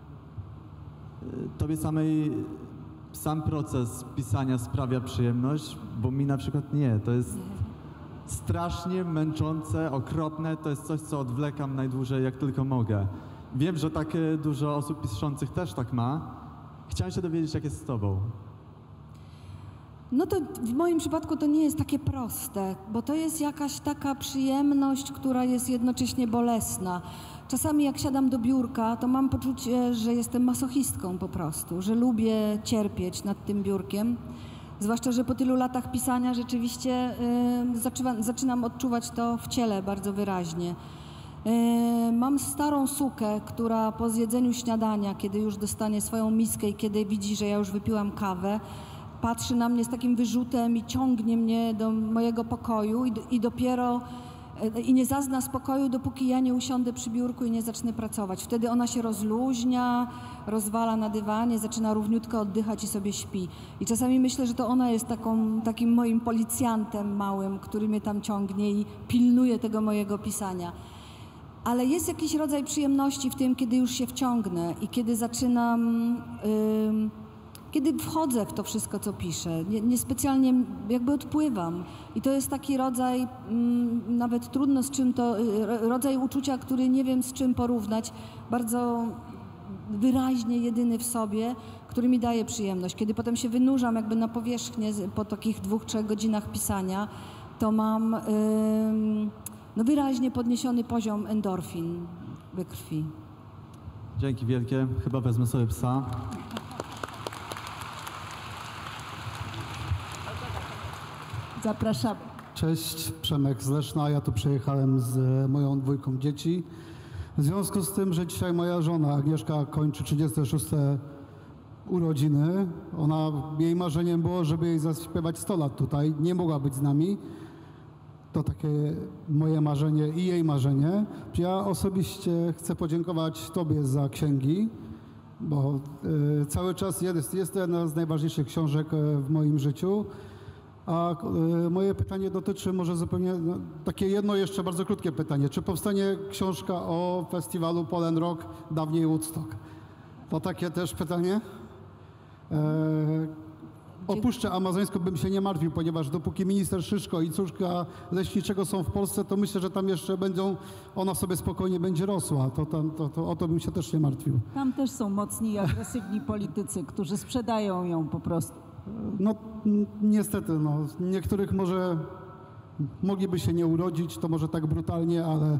tobie samej sam proces pisania sprawia przyjemność? Bo mi na przykład nie. To jest, strasznie męczące, okropne. To jest coś, co odwlekam najdłużej, jak tylko mogę. Wiem, że takie dużo osób piszących też tak ma. Chciałem się dowiedzieć, jak jest z tobą. No to w moim przypadku to nie jest takie proste, bo to jest jakaś taka przyjemność, która jest jednocześnie bolesna. Czasami jak siadam do biurka, to mam poczucie, że jestem masochistką po prostu, że lubię cierpieć nad tym biurkiem. Zwłaszcza, że po tylu latach pisania rzeczywiście y, zaczyna, zaczynam odczuwać to w ciele bardzo wyraźnie. Y, mam starą sukę, która po zjedzeniu śniadania, kiedy już dostanie swoją miskę i kiedy widzi, że ja już wypiłam kawę, patrzy na mnie z takim wyrzutem i ciągnie mnie do mojego pokoju i, i dopiero i nie zazna spokoju, dopóki ja nie usiądę przy biurku i nie zacznę pracować. Wtedy ona się rozluźnia, rozwala na dywanie, zaczyna równiutko oddychać i sobie śpi. I czasami myślę, że to ona jest taką, takim moim policjantem małym, który mnie tam ciągnie i pilnuje tego mojego pisania. Ale jest jakiś rodzaj przyjemności w tym, kiedy już się wciągnę i kiedy zaczynam... Yy, Kiedy wchodzę w to wszystko, co piszę, nie, niespecjalnie jakby odpływam. I to jest taki rodzaj, mm, nawet trudno z czym to, rodzaj uczucia, który nie wiem z czym porównać, bardzo wyraźnie jedyny w sobie, który mi daje przyjemność. Kiedy potem się wynurzam jakby na powierzchnię po takich dwóch, trzech godzinach pisania, to mam ym, no wyraźnie podniesiony poziom endorfin we krwi. Dzięki wielkie. Chyba wezmę sobie psa. Zapraszamy. Cześć, Przemek z Leszna. Ja tu przyjechałem z moją dwójką dzieci. W związku z tym, że dzisiaj moja żona Agnieszka kończy trzydzieste szóste urodziny, ona, jej marzeniem było, żeby jej zaśpiewać sto lat tutaj. Nie mogła być z nami. To takie moje marzenie i jej marzenie. Ja osobiście chcę podziękować Tobie za księgi, bo y, cały czas jest, jest to jedna z najważniejszych książek w moim życiu. A y, moje pytanie dotyczy może zupełnie, no, takie jedno jeszcze bardzo krótkie pytanie. Czy powstanie książka o festiwalu Polen Rock, dawniej Woodstock? To takie też pytanie. E, opuszczę Amazońsko, bym się nie martwił, ponieważ dopóki minister Szyszko i córka leśniczego są w Polsce, to myślę, że tam jeszcze będą, ona sobie spokojnie będzie rosła. To, to, to, to o to bym się też nie martwił. Tam też są mocni i agresywni politycy, którzy sprzedają ją po prostu. No niestety, no, niektórych może mogliby się nie urodzić, to może tak brutalnie, ale,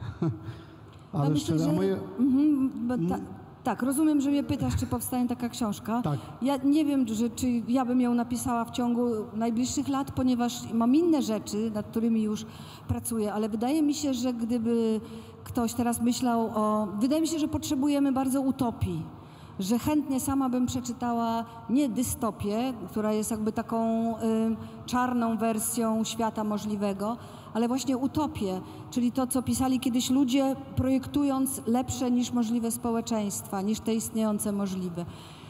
ale myślę, szczerze. że... Moje... mhm, ta, tak, rozumiem, że mnie pytasz, czy powstanie taka książka. Tak. Ja nie wiem, że, czy ja bym ją napisała w ciągu najbliższych lat, ponieważ mam inne rzeczy, nad którymi już pracuję, ale wydaje mi się, że gdyby ktoś teraz myślał o... Wydaje mi się, że potrzebujemy bardzo utopii. Że chętnie sama bym przeczytała nie dystopię, która jest jakby taką y, czarną wersją świata możliwego, ale właśnie utopię, czyli to, co pisali kiedyś ludzie, projektując lepsze niż możliwe społeczeństwa, niż te istniejące możliwe.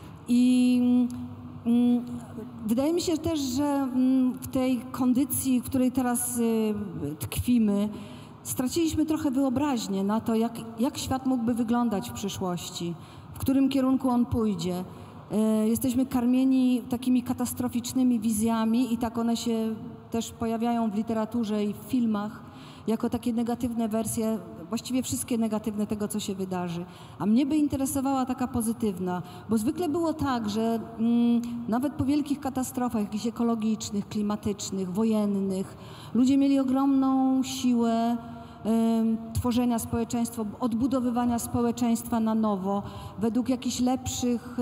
I y, wydaje mi się też, że y, w tej kondycji, w której teraz y, tkwimy, straciliśmy trochę wyobraźnię na to, jak, jak świat mógłby wyglądać w przyszłości. W którym kierunku on pójdzie. Jesteśmy karmieni takimi katastroficznymi wizjami i tak one się też pojawiają w literaturze i w filmach jako takie negatywne wersje, właściwie wszystkie negatywne tego, co się wydarzy. A mnie by interesowała taka pozytywna, bo zwykle było tak, że mm, nawet po wielkich katastrofach jakichś ekologicznych, klimatycznych, wojennych, ludzie mieli ogromną siłę tworzenia społeczeństwa, odbudowywania społeczeństwa na nowo, według jakichś lepszych,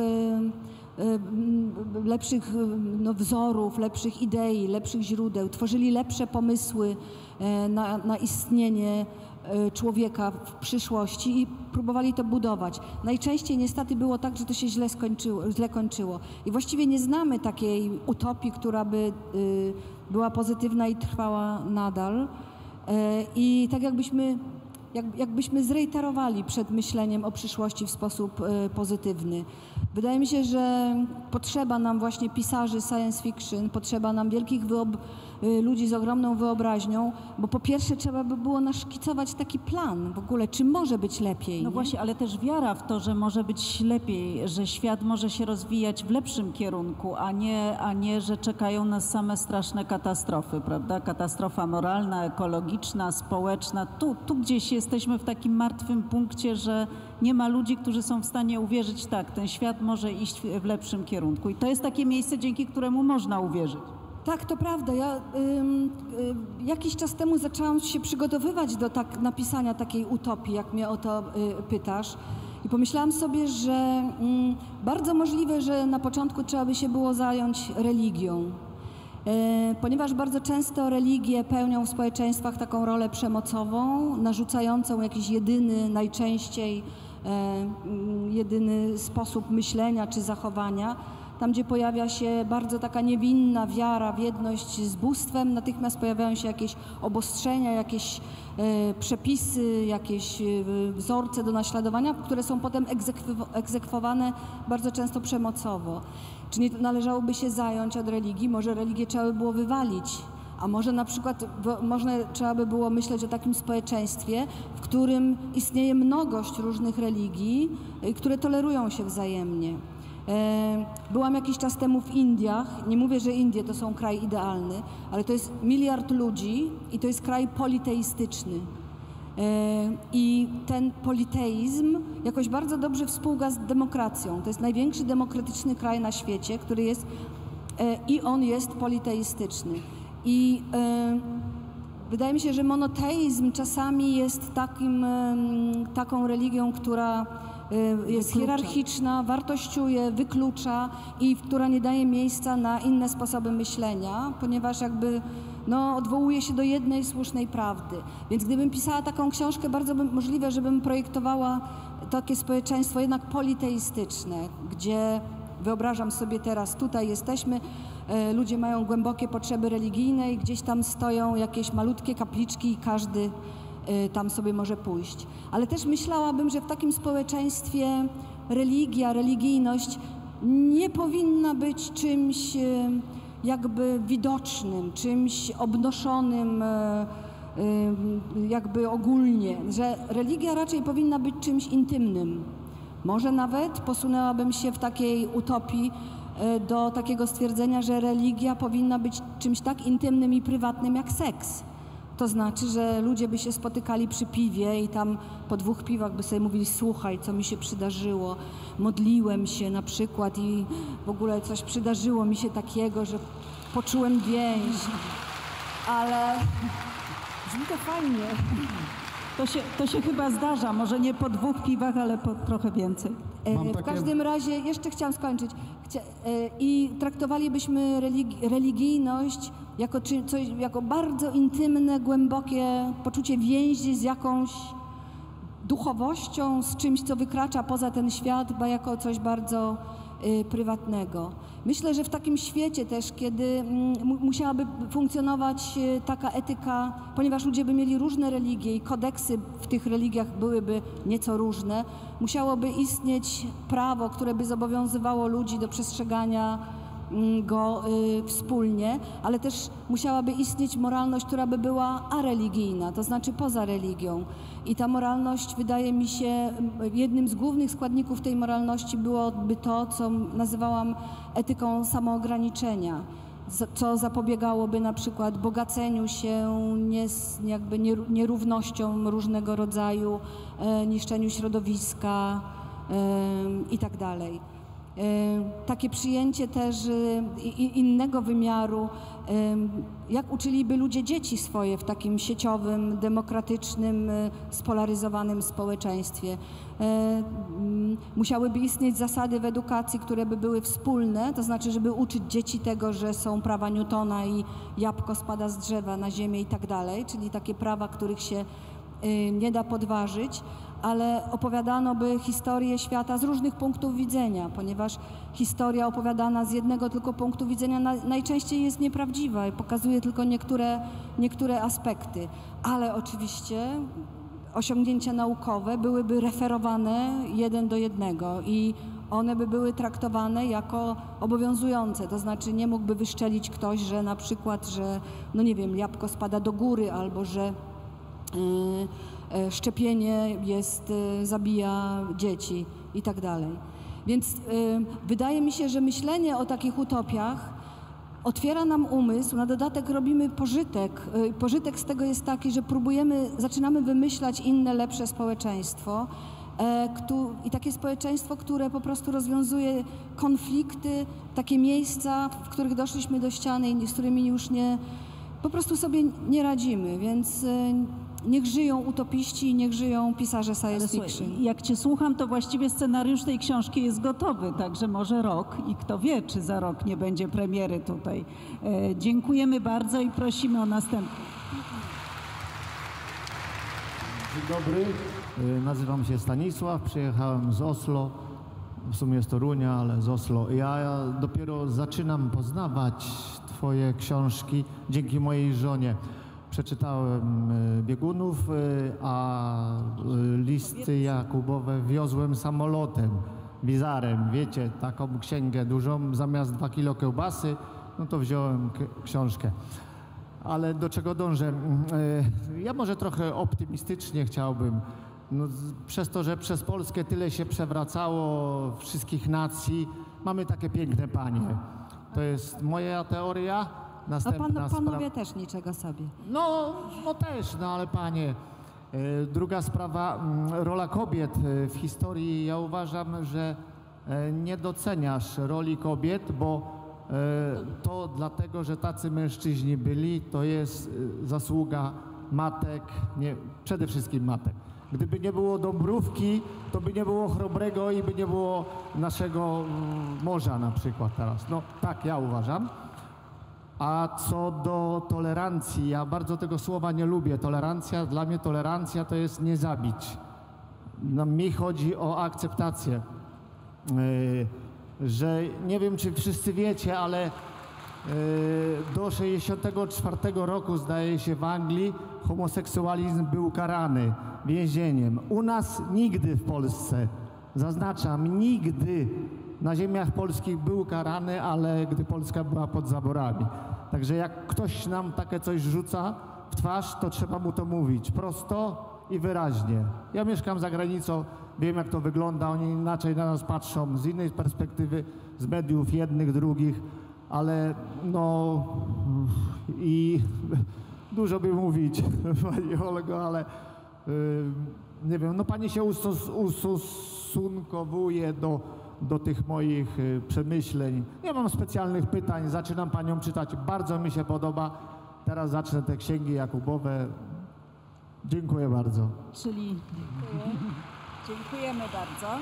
lepszych no, wzorów, lepszych idei, lepszych źródeł. Tworzyli lepsze pomysły na, na istnienie człowieka w przyszłości i próbowali to budować. Najczęściej niestety było tak, że to się źle skończyło, źle kończyło. I właściwie nie znamy takiej utopii, która by była pozytywna i trwała nadal. I tak jakbyśmy jak, jakbyśmy zreiterowali przed myśleniem o przyszłości w sposób y, pozytywny. Wydaje mi się, że potrzeba nam właśnie pisarzy science fiction, potrzeba nam wielkich wyob- y, ludzi z ogromną wyobraźnią, bo po pierwsze trzeba by było naszkicować taki plan w ogóle, czy może być lepiej. No nie? właśnie, ale też wiara w to, że może być lepiej, że świat może się rozwijać w lepszym kierunku, a nie, a nie że czekają nas same straszne katastrofy, prawda? Katastrofa moralna, ekologiczna, społeczna. Tu, tu gdzieś jesteśmy w takim martwym punkcie, że nie ma ludzi, którzy są w stanie uwierzyć, tak, ten świat może iść w, w lepszym kierunku. I to jest takie miejsce, dzięki któremu można uwierzyć. Tak, to prawda. Ja ym, y, jakiś czas temu zaczęłam się przygotowywać do tak, napisania takiej utopii, jak mnie o to y, pytasz. I pomyślałam sobie, że mm, bardzo możliwe, że na początku trzeba by się było zająć religią. E, ponieważ bardzo często religie pełnią w społeczeństwach taką rolę przemocową, narzucającą jakiś jedyny, najczęściej e, jedyny sposób myślenia czy zachowania. Tam, gdzie pojawia się bardzo taka niewinna wiara w jedność z bóstwem, natychmiast pojawiają się jakieś obostrzenia, jakieś e, przepisy, jakieś e, wzorce do naśladowania, które są potem egzekwo- egzekwowane bardzo często przemocowo. Czy nie należałoby się zająć od religii? Może religię trzeba by było wywalić, a może na przykład w, można, trzeba by było myśleć o takim społeczeństwie, w którym istnieje mnogość różnych religii, y, które tolerują się wzajemnie. E, byłam jakiś czas temu w Indiach. Nie mówię, że Indie to są kraj idealny, ale to jest miliard ludzi i to jest kraj politeistyczny. I ten politeizm jakoś bardzo dobrze współgra z demokracją. To jest największy demokratyczny kraj na świecie, który jest i on jest politeistyczny. I wydaje mi się, że monoteizm czasami jest takim, taką religią, która jest Wyklucza. hierarchiczna, wartościuje, wyklucza i która nie daje miejsca na inne sposoby myślenia, ponieważ jakby no, odwołuje się do jednej słusznej prawdy. Więc gdybym pisała taką książkę, bardzo by możliwe, żebym projektowała takie społeczeństwo jednak politeistyczne, gdzie wyobrażam sobie teraz, tutaj jesteśmy, e, ludzie mają głębokie potrzeby religijne i gdzieś tam stoją jakieś malutkie kapliczki i każdy e, tam sobie może pójść. Ale też myślałabym, że w takim społeczeństwie religia, religijność nie powinna być czymś e, jakby widocznym, czymś obnoszonym e, e, jakby ogólnie, że religia raczej powinna być czymś intymnym. Może nawet posunęłabym się w takiej utopii e, do takiego stwierdzenia, że religia powinna być czymś tak intymnym i prywatnym jak seks. To znaczy, że ludzie by się spotykali przy piwie i tam po dwóch piwach by sobie mówili: słuchaj, co mi się przydarzyło, modliłem się na przykład i w ogóle coś przydarzyło mi się takiego, że poczułem więź, ale brzmi to fajnie. To się, to się chyba zdarza, może nie po dwóch piwach, ale po trochę więcej. E, Mam W takie- każdym razie, jeszcze chciałam skończyć. Chcia, e, I traktowalibyśmy religi- religijność jako, czy, coś, jako bardzo intymne, głębokie poczucie więzi z jakąś duchowością, z czymś, co wykracza poza ten świat, bo jako coś bardzo y, prywatnego. Myślę, że w takim świecie też, kiedy mm, mu- musiałaby funkcjonować y, taka etyka, ponieważ ludzie by mieli różne religie i kodeksy w tych religiach byłyby nieco różne, musiałoby istnieć prawo, które by zobowiązywało ludzi do przestrzegania mm, go y, wspólnie, ale też musiałaby istnieć moralność, która by była areligijna, to znaczy poza religią. I ta moralność, wydaje mi się, m, jednym z głównych składników tej moralności byłoby to, co nazywałam etyką samoograniczenia, za- co zapobiegałoby na przykład bogaceniu się, nies- jakby nieru- nierównościom różnego rodzaju, e, niszczeniu środowiska e, i tak dalej. E, Takie przyjęcie też e, i- innego wymiaru, e, jak uczyliby ludzie dzieci swoje w takim sieciowym, demokratycznym, e, spolaryzowanym społeczeństwie. E, mm, Musiałyby istnieć zasady w edukacji, które by były wspólne, to znaczy, żeby uczyć dzieci tego, że są prawa Newtona i jabłko spada z drzewa na ziemię i tak dalej, czyli takie prawa, których się y, nie da podważyć, ale opowiadano by historię świata z różnych punktów widzenia, ponieważ historia opowiadana z jednego tylko punktu widzenia na, najczęściej jest nieprawdziwa i pokazuje tylko niektóre, niektóre aspekty. Ale oczywiście osiągnięcia naukowe byłyby referowane jeden do jednego i one by były traktowane jako obowiązujące, to znaczy nie mógłby wyszczelić ktoś, że na przykład, że no nie wiem, jabłko spada do góry albo że y, szczepienie jest, y, zabija dzieci i tak dalej. Więc y, wydaje mi się, że myślenie o takich utopiach otwiera nam umysł, na dodatek robimy pożytek. Y, pożytek z tego jest taki, że próbujemy, zaczynamy wymyślać inne, lepsze społeczeństwo e, ktu, i takie społeczeństwo, które po prostu rozwiązuje konflikty, takie miejsca, w których doszliśmy do ściany i z którymi już nie, po prostu sobie nie radzimy, więc y, niech żyją utopiści i niech żyją pisarze science fiction. Jak cię słucham, to właściwie scenariusz tej książki jest gotowy, także może rok i kto wie, czy za rok nie będzie premiery tutaj. E, dziękujemy bardzo i prosimy o następny. Dzień dobry, e, nazywam się Stanisław, przyjechałem z Oslo, w sumie z Torunia, ale z Oslo. Ja, ja dopiero zaczynam poznawać twoje książki dzięki mojej żonie. Przeczytałem y, Biegunów, y, a y, listy Jakubowe wiozłem samolotem, wizarem, wiecie, taką księgę dużą, zamiast dwa kilo kiełbasy, no to wziąłem książkę. Ale do czego dążę? Y, ja może trochę optymistycznie chciałbym, no, z, przez to, że przez Polskę tyle się przewracało wszystkich nacji, mamy takie piękne panie. To jest moja teoria. A Następna pan, panowie spra- też niczego sobie. No, no też, no ale panie. E, druga sprawa, mm, rola kobiet e, w historii. Ja uważam, że e, nie doceniasz roli kobiet, bo e, to dlatego, że tacy mężczyźni byli, to jest e, zasługa matek, nie, przede wszystkim matek. Gdyby nie było Dąbrówki, to by nie było Chrobrego i by nie było naszego mm, morza na przykład teraz. No tak ja uważam. A co do tolerancji, ja bardzo tego słowa nie lubię. Tolerancja, dla mnie tolerancja to jest nie zabić. No, mi chodzi o akceptację. Yy, że nie wiem, czy wszyscy wiecie, ale yy, do sześćdziesiątego czwartego roku, zdaje się, w Anglii homoseksualizm był karany więzieniem. U nas nigdy w Polsce, zaznaczam, nigdy na ziemiach polskich był karany, ale gdy Polska była pod zaborami. Także jak ktoś nam takie coś rzuca w twarz, to trzeba mu to mówić prosto i wyraźnie. Ja mieszkam za granicą, wiem jak to wygląda, oni inaczej na nas patrzą, z innej perspektywy, z mediów jednych, drugich, ale no i dużo by mówić, pani Olgo, ale yy, nie wiem, no pani się ustos, ustosunkowuje do do tych moich y, przemyśleń. Nie mam specjalnych pytań, zaczynam panią czytać, bardzo mi się podoba. Teraz zacznę te księgi Jakubowe. Dziękuję bardzo. Czyli dziękuję. Dziękujemy bardzo.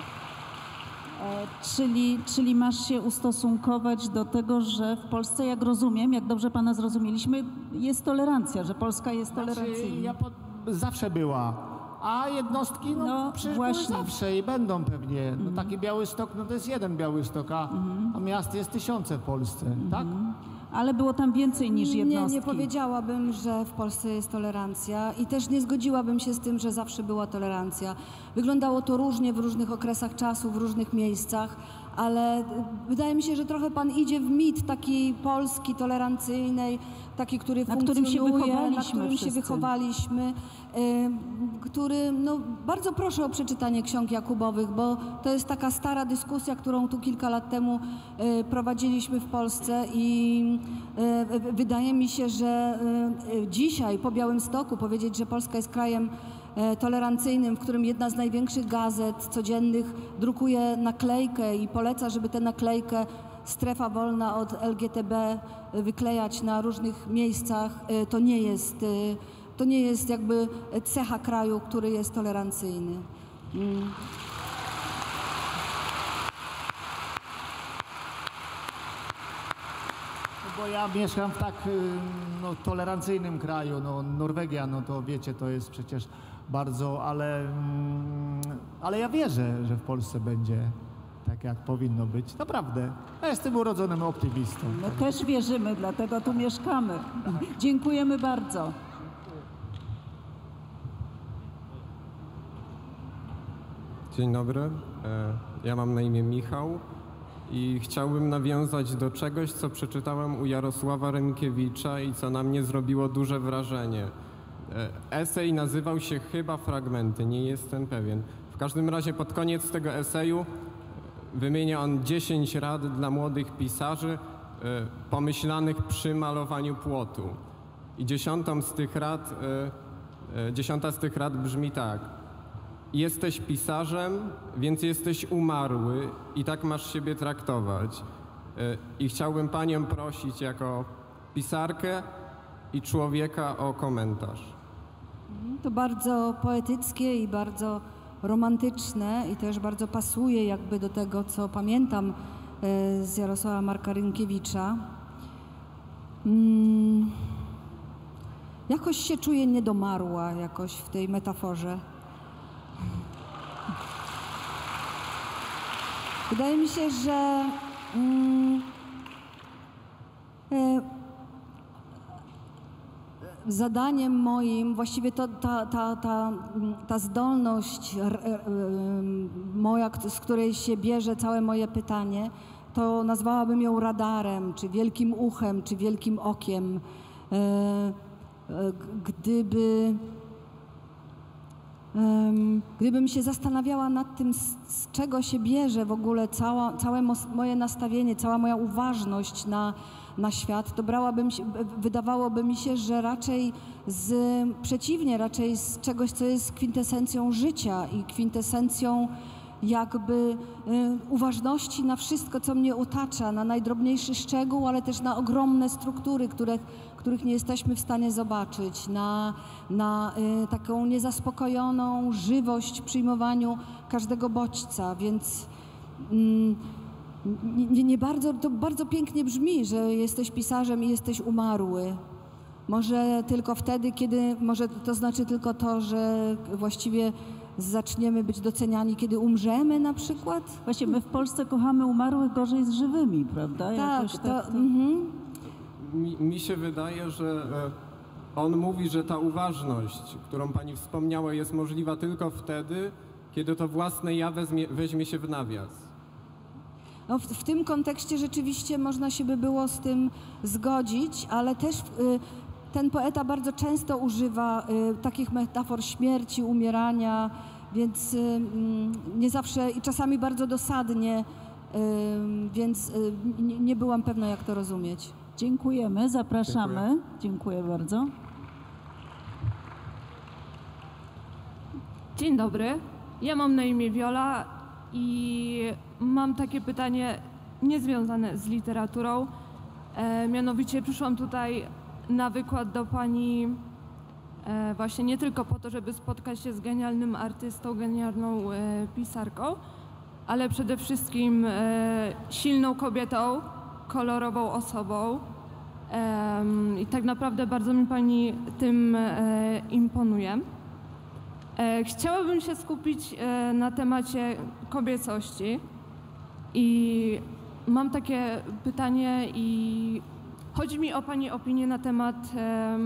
E, czyli, czyli masz się ustosunkować do tego, że w Polsce, jak rozumiem, jak dobrze pana zrozumieliśmy, jest tolerancja, że Polska jest tolerancyjna. Znaczy, ja po, zawsze była. A jednostki, no, No, przecież właśnie. były zawsze i będą pewnie. No, Mhm. taki Białystok, no to jest jeden Białystok, a, a miast jest tysiące w Polsce, tak? Ale było tam więcej niż Nie, jednostki. nie powiedziałabym, że w Polsce jest tolerancja i też nie zgodziłabym się z tym, że zawsze była tolerancja. Wyglądało to różnie w różnych okresach czasu, w różnych miejscach, ale wydaje mi się, że trochę pan idzie w mit takiej Polski tolerancyjnej, taki, który Na którym się funkcjonuje, wychowaliśmy na którym się wszyscy. wychowaliśmy, y, który, no bardzo proszę o przeczytanie ksiąg Jakubowych, bo to jest taka stara dyskusja, którą tu kilka lat temu y, prowadziliśmy w Polsce i y, wydaje mi się, że y, dzisiaj po Białymstoku powiedzieć, że Polska jest krajem e, tolerancyjnym, w którym jedna z największych gazet codziennych drukuje naklejkę i poleca, żeby tę naklejkę strefa wolna od L G B T wyklejać na różnych miejscach, e, to nie jest, e, to nie jest jakby cecha kraju, który jest tolerancyjny. Mm. Bo ja mieszkam w tak y, no, tolerancyjnym kraju, no Norwegia, no to wiecie, to jest przecież bardzo, ale, mm, ale ja wierzę, że w Polsce będzie tak, jak powinno być. Naprawdę. Ja jestem urodzonym optymistą. My też wierzymy, dlatego tu mieszkamy. Dziękujemy bardzo. Dzień dobry, E, ja mam na imię Michał i chciałbym nawiązać do czegoś, co przeczytałem u Jarosława Rynkiewicza i co na mnie zrobiło duże wrażenie. E, Esej nazywał się chyba Fragmenty, nie jestem pewien. W każdym razie pod koniec tego eseju wymienia on dziesięć rad dla młodych pisarzy e, pomyślanych przy malowaniu płotu. I dziesiątą z tych rad, e, e, dziesiąta z tych rad brzmi tak. Jesteś pisarzem, więc jesteś umarły i tak masz siebie traktować. E, I chciałbym panią prosić jako pisarkę i człowieka o komentarz. To bardzo poetyckie i bardzo romantyczne i też bardzo pasuje jakby do tego, co pamiętam e, z Jarosława Marka Rynkiewicza. Mm, jakoś się czuję niedomarła jakoś w tej metaforze. Wydaje mi się, że mm, e, zadaniem moim, właściwie to, ta, ta, ta, ta zdolność r, r, moja, z której się bierze całe moje pytanie, to nazwałabym ją radarem, czy wielkim uchem, czy wielkim okiem. E, e, gdyby, e, gdybym się zastanawiała nad tym, z, z czego się bierze w ogóle cała, całe moje nastawienie, cała moja uważność na na świat, to brałabym się, wydawałoby mi się, że raczej z, przeciwnie, raczej z czegoś, co jest kwintesencją życia i kwintesencją jakby y, uważności na wszystko, co mnie otacza, na najdrobniejszy szczegół, ale też na ogromne struktury, których, których nie jesteśmy w stanie zobaczyć, na, na y, taką niezaspokojoną żywość w przyjmowaniu każdego bodźca, więc y, Nie, nie bardzo, to bardzo pięknie brzmi, że jesteś pisarzem i jesteś umarły. Może tylko wtedy, kiedy, może to znaczy tylko to, że właściwie zaczniemy być doceniani, kiedy umrzemy na przykład? Właśnie my w Polsce kochamy umarłych gorzej z żywymi, prawda? Tak, Jakoś to, tak to... Mhm. Mi, mi się wydaje, że e, on mówi, że ta uważność, którą pani wspomniała, jest możliwa tylko wtedy, kiedy to własne ja wezmie, weźmie się w nawias. No w, w tym kontekście rzeczywiście można się by było z tym zgodzić, ale też y, ten poeta bardzo często używa y, takich metafor śmierci, umierania, więc y, nie zawsze i czasami bardzo dosadnie, y, więc y, nie, nie byłam pewna, jak to rozumieć. Dziękujemy, zapraszamy. Dziękuję, Dziękuję bardzo. Dzień dobry, ja mam na imię Wiola i mam takie pytanie niezwiązane z literaturą. E, mianowicie przyszłam tutaj na wykład do pani e, właśnie nie tylko po to, żeby spotkać się z genialnym artystą, genialną e, pisarką, ale przede wszystkim e, silną kobietą, kolorową osobą. E, I tak naprawdę bardzo mi pani tym e, imponuje. E, chciałabym się skupić e, na temacie kobiecości i mam takie pytanie i chodzi mi o pani opinię na temat e,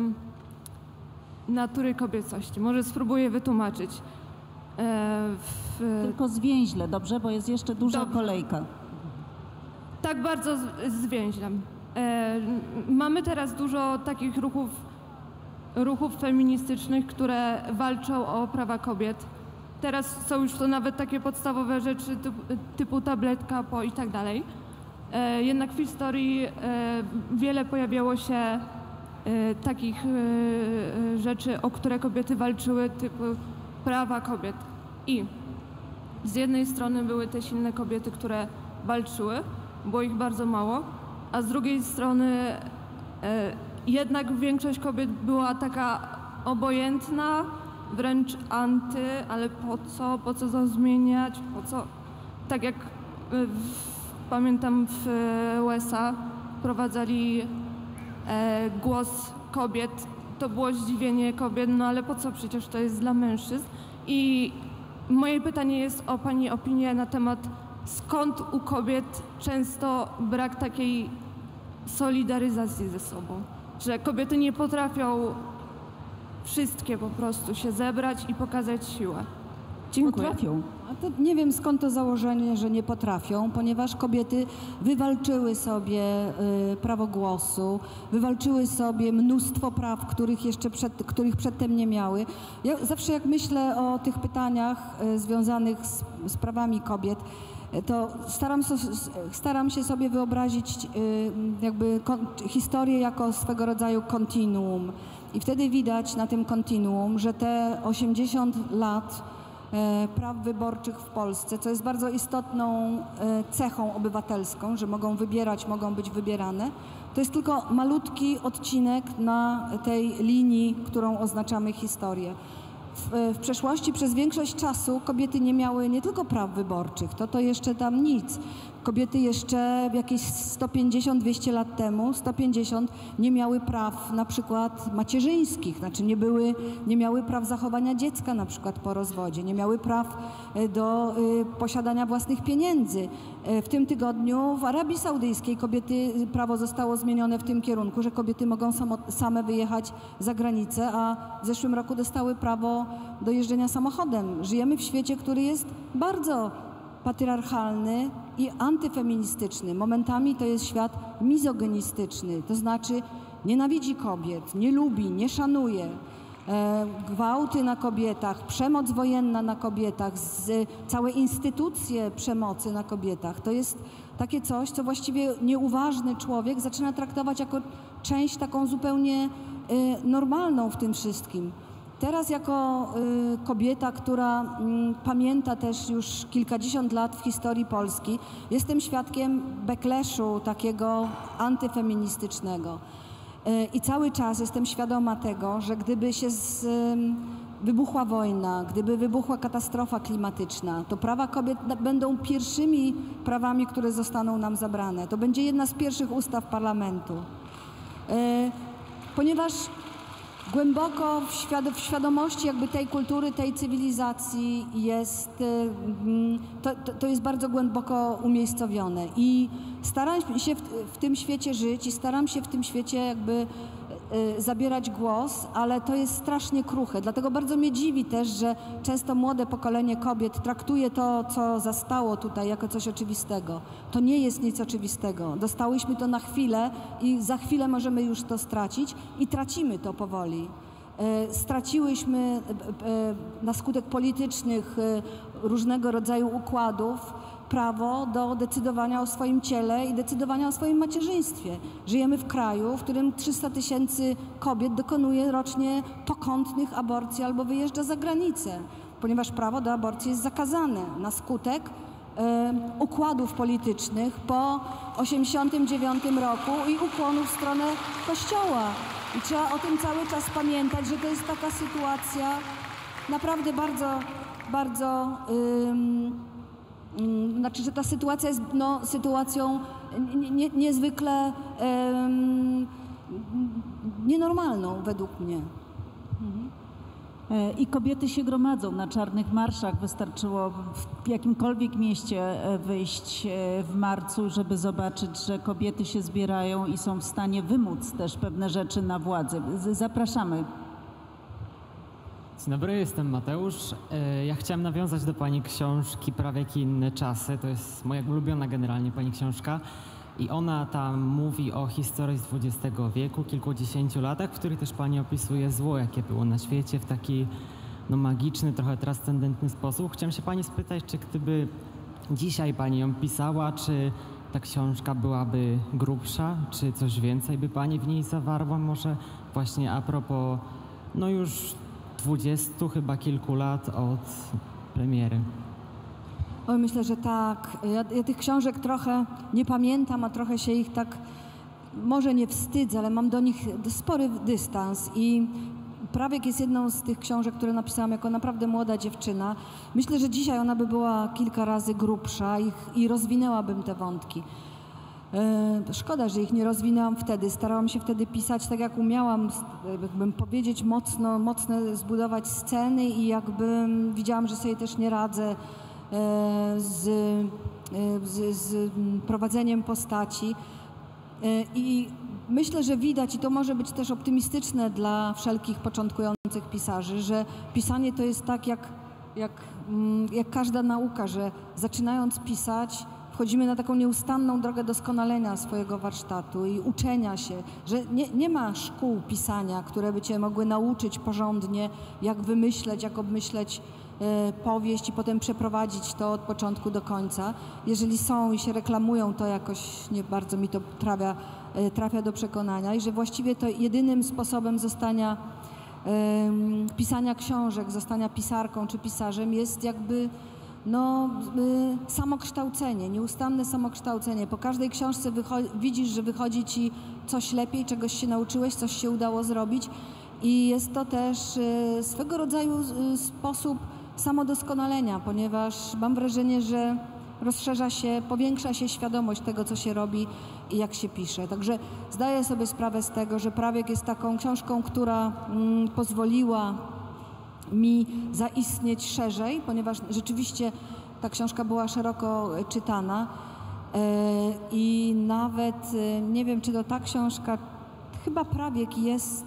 natury kobiecości. Może spróbuję wytłumaczyć. E, w... Tylko zwięźle, dobrze? Bo jest jeszcze duża dobrze. kolejka. Tak bardzo z, zwięźlem. E, mamy teraz dużo takich ruchów ruchów feministycznych, które walczą o prawa kobiet. Teraz są już to nawet takie podstawowe rzeczy typu, typu tabletka, po i tak dalej. E, jednak w historii e, wiele pojawiało się e, takich e, rzeczy, o które kobiety walczyły, typu prawa kobiet. I z jednej strony były te silne kobiety, które walczyły, było ich bardzo mało, a z drugiej strony e, jednak większość kobiet była taka obojętna, wręcz anty, ale po co, po co to zmieniać, po co? Tak jak w, pamiętam w U S A wprowadzali e, głos kobiet, to było zdziwienie kobiet, no ale po co, przecież to jest dla mężczyzn. I moje pytanie jest o pani opinię na temat, skąd u kobiet często brak takiej solidaryzacji ze sobą. Że kobiety nie potrafią wszystkie po prostu się zebrać i pokazać siłę. Dziękuję. Potrafią. A to nie wiem, skąd to założenie, że nie potrafią, ponieważ kobiety wywalczyły sobie y, prawo głosu, wywalczyły sobie mnóstwo praw, których jeszcze przed, których przedtem nie miały. Ja zawsze jak myślę o tych pytaniach y, związanych z, z prawami kobiet, y, to staram, so, staram się sobie wyobrazić y, jakby kon, historię jako swego rodzaju kontinuum. I wtedy widać na tym kontinuum, że te osiemdziesiąt lat praw wyborczych w Polsce, co jest bardzo istotną cechą obywatelską, że mogą wybierać, mogą być wybierane, to jest tylko malutki odcinek na tej linii, którą oznaczamy historię. W, w przeszłości przez większość czasu kobiety nie miały nie tylko praw wyborczych, to to jeszcze tam nic. Kobiety jeszcze jakieś sto pięćdziesiąt dwieście lat temu, sto pięćdziesiąt, nie miały praw na przykład macierzyńskich, znaczy nie, były, nie miały praw zachowania dziecka na przykład po rozwodzie, nie miały praw do y, posiadania własnych pieniędzy. W tym tygodniu w Arabii Saudyjskiej kobiety, prawo zostało zmienione w tym kierunku, że kobiety mogą samo, same wyjechać za granicę, a w zeszłym roku dostały prawo do jeżdżenia samochodem. Żyjemy w świecie, który jest bardzo patriarchalny i antyfeministyczny. Momentami to jest świat mizogynistyczny, to znaczy nienawidzi kobiet, nie lubi, nie szanuje. E, gwałty na kobietach, przemoc wojenna na kobietach, z, całe instytucje przemocy na kobietach. To jest takie coś, co właściwie nieuważny człowiek zaczyna traktować jako część taką zupełnie y, normalną w tym wszystkim. Teraz jako y, kobieta, która y, pamięta też już kilkadziesiąt lat w historii Polski, jestem świadkiem backlashu takiego antyfeministycznego. Y, I cały czas jestem świadoma tego, że gdyby się z, y, wybuchła wojna, gdyby wybuchła katastrofa klimatyczna, to prawa kobiet będą pierwszymi prawami, które zostaną nam zabrane. To będzie jedna z pierwszych ustaw parlamentu. Y, ponieważ głęboko w, świad w świadomości jakby tej kultury, tej cywilizacji jest, to, to, to jest bardzo głęboko umiejscowione i staram się w, w tym świecie żyć i staram się w tym świecie jakby y, zabierać głos, ale to jest strasznie kruche. Dlatego bardzo mnie dziwi też, że często młode pokolenie kobiet traktuje to, co zastało tutaj, jako coś oczywistego. To nie jest nic oczywistego. Dostałyśmy to na chwilę i za chwilę możemy już to stracić i tracimy to powoli. Y, straciłyśmy y, y, na skutek politycznych y, różnego rodzaju układów prawo do decydowania o swoim ciele i decydowania o swoim macierzyństwie. Żyjemy w kraju, w którym trzysta tysięcy kobiet dokonuje rocznie pokątnych aborcji albo wyjeżdża za granicę, ponieważ prawo do aborcji jest zakazane na skutek e, układów politycznych po osiemdziesiątym dziewiątym roku i ukłonu w stronę Kościoła. I trzeba o tym cały czas pamiętać, że to jest taka sytuacja naprawdę bardzo, bardzo... Ym, Znaczy, że ta sytuacja jest no, sytuacją nie, niezwykle um, nienormalną według mnie. Mhm. I kobiety się gromadzą na czarnych marszach. Wystarczyło w jakimkolwiek mieście wyjść w marcu, żeby zobaczyć, że kobiety się zbierają i są w stanie wymóc też pewne rzeczy na władzę. Zapraszamy. Dzień dobry, jestem Mateusz. Ja chciałem nawiązać do Pani książki Prawie jak i inne czasy. To jest moja ulubiona generalnie Pani książka. I ona tam mówi o historii z dwudziestego wieku, kilkudziesięciu latach, w których też Pani opisuje zło, jakie było na świecie w taki no, magiczny, trochę transcendentny sposób. Chciałem się Pani spytać, czy gdyby dzisiaj Pani ją pisała, czy ta książka byłaby grubsza, czy coś więcej by Pani w niej zawarła? Może właśnie a propos, no już dwudziestu chyba kilku lat od premiery. Oj, myślę, że tak. Ja, ja tych książek trochę nie pamiętam, a trochę się ich tak, może nie wstydzę, ale mam do nich spory dystans i Prawiek jest jedną z tych książek, które napisałam jako naprawdę młoda dziewczyna. Myślę, że dzisiaj ona by była kilka razy grubsza i, i rozwinęłabym te wątki. E, szkoda, że ich nie rozwinęłam wtedy. Starałam się wtedy pisać tak, jak umiałam, jakbym powiedzieć, mocno, mocno zbudować sceny i jakby widziałam, że sobie też nie radzę e, z, e, z, z prowadzeniem postaci. E, I myślę, że widać, i to może być też optymistyczne dla wszelkich początkujących pisarzy, że pisanie to jest tak jak jak, mm, jak każda nauka, że zaczynając pisać, wchodzimy na taką nieustanną drogę doskonalenia swojego warsztatu i uczenia się, że nie, nie ma szkół pisania, które by cię mogły nauczyć porządnie, jak wymyśleć, jak obmyśleć e, powieść i potem przeprowadzić to od początku do końca. Jeżeli są i się reklamują, to jakoś nie bardzo mi to trafia, e, trafia do przekonania i że właściwie to jedynym sposobem zostania e, pisania książek, zostania pisarką czy pisarzem jest jakby no, y, samokształcenie, nieustanne samokształcenie. Po każdej książce widzisz, że wychodzi ci coś lepiej, czegoś się nauczyłeś, coś się udało zrobić i jest to też y, swego rodzaju y, sposób samodoskonalenia, ponieważ mam wrażenie, że rozszerza się, powiększa się świadomość tego, co się robi i jak się pisze. Także zdaję sobie sprawę z tego, że Prawiek jest taką książką, która mm, pozwoliła mi zaistnieć szerzej, ponieważ rzeczywiście ta książka była szeroko czytana i nawet nie wiem, czy to ta książka, chyba Prawiek jest,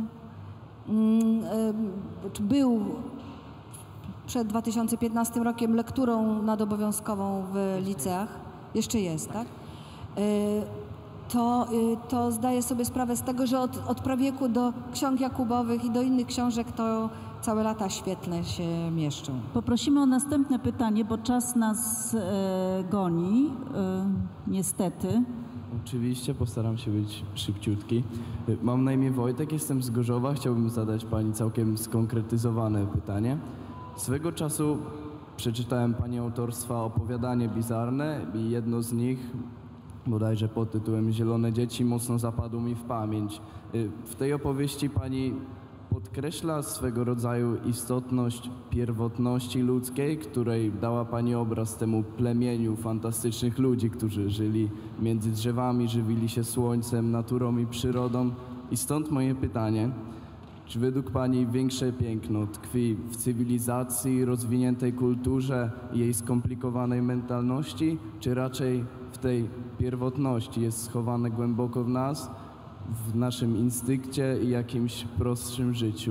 czy był przed dwa tysiące piętnastym rokiem lekturą nadobowiązkową w liceach, jeszcze jest, tak? To, to zdaję sobie sprawę z tego, że od, od Prawieku do ksiąg Jakubowych i do innych książek to całe lata świetne się mieszczą. Poprosimy o następne pytanie, bo czas nas e, goni, e, niestety. Oczywiście, postaram się być szybciutki. Mam na imię Wojtek, jestem z Gorzowa. Chciałbym zadać Pani całkiem skonkretyzowane pytanie. Swego czasu przeczytałem Pani autorstwa opowiadanie bizarne i jedno z nich, bodajże pod tytułem Zielone dzieci, mocno zapadło mi w pamięć. W tej opowieści Pani podkreśla swego rodzaju istotność pierwotności ludzkiej, której dała Pani obraz temu plemieniu fantastycznych ludzi, którzy żyli między drzewami, żywili się słońcem, naturą i przyrodą. I stąd moje pytanie, czy według Pani większe piękno tkwi w cywilizacji, rozwiniętej kulturze i jej skomplikowanej mentalności, czy raczej w tej pierwotności jest schowane głęboko w nas, w naszym instynkcie i jakimś prostszym życiu?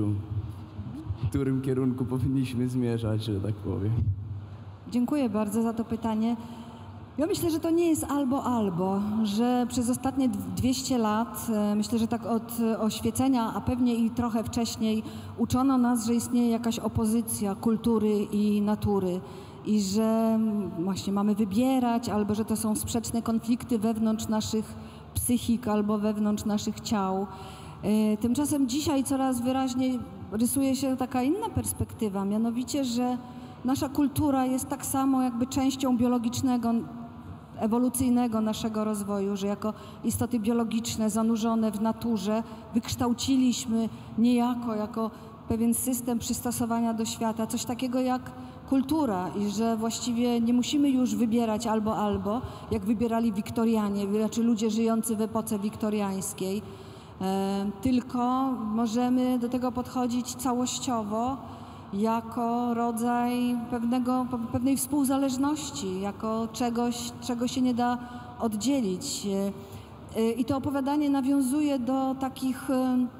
W którym kierunku powinniśmy zmierzać, że tak powiem? Dziękuję bardzo za to pytanie. Ja myślę, że to nie jest albo-albo, że przez ostatnie dwieście lat, myślę, że tak od oświecenia, a pewnie i trochę wcześniej, uczono nas, że istnieje jakaś opozycja kultury i natury i że właśnie mamy wybierać, albo że to są sprzeczne konflikty wewnątrz naszych psychik albo wewnątrz naszych ciał. Tymczasem dzisiaj coraz wyraźniej rysuje się taka inna perspektywa, mianowicie, że nasza kultura jest tak samo jakby częścią biologicznego, ewolucyjnego naszego rozwoju, że jako istoty biologiczne zanurzone w naturze wykształciliśmy niejako jako pewien system przystosowania do świata, coś takiego jak kultura i że właściwie nie musimy już wybierać albo albo, jak wybierali Wiktorianie, znaczy ludzie żyjący w epoce wiktoriańskiej, e, tylko możemy do tego podchodzić całościowo, jako rodzaj pewnego, pewnej współzależności, jako czegoś, czego się nie da oddzielić. I to opowiadanie nawiązuje do takich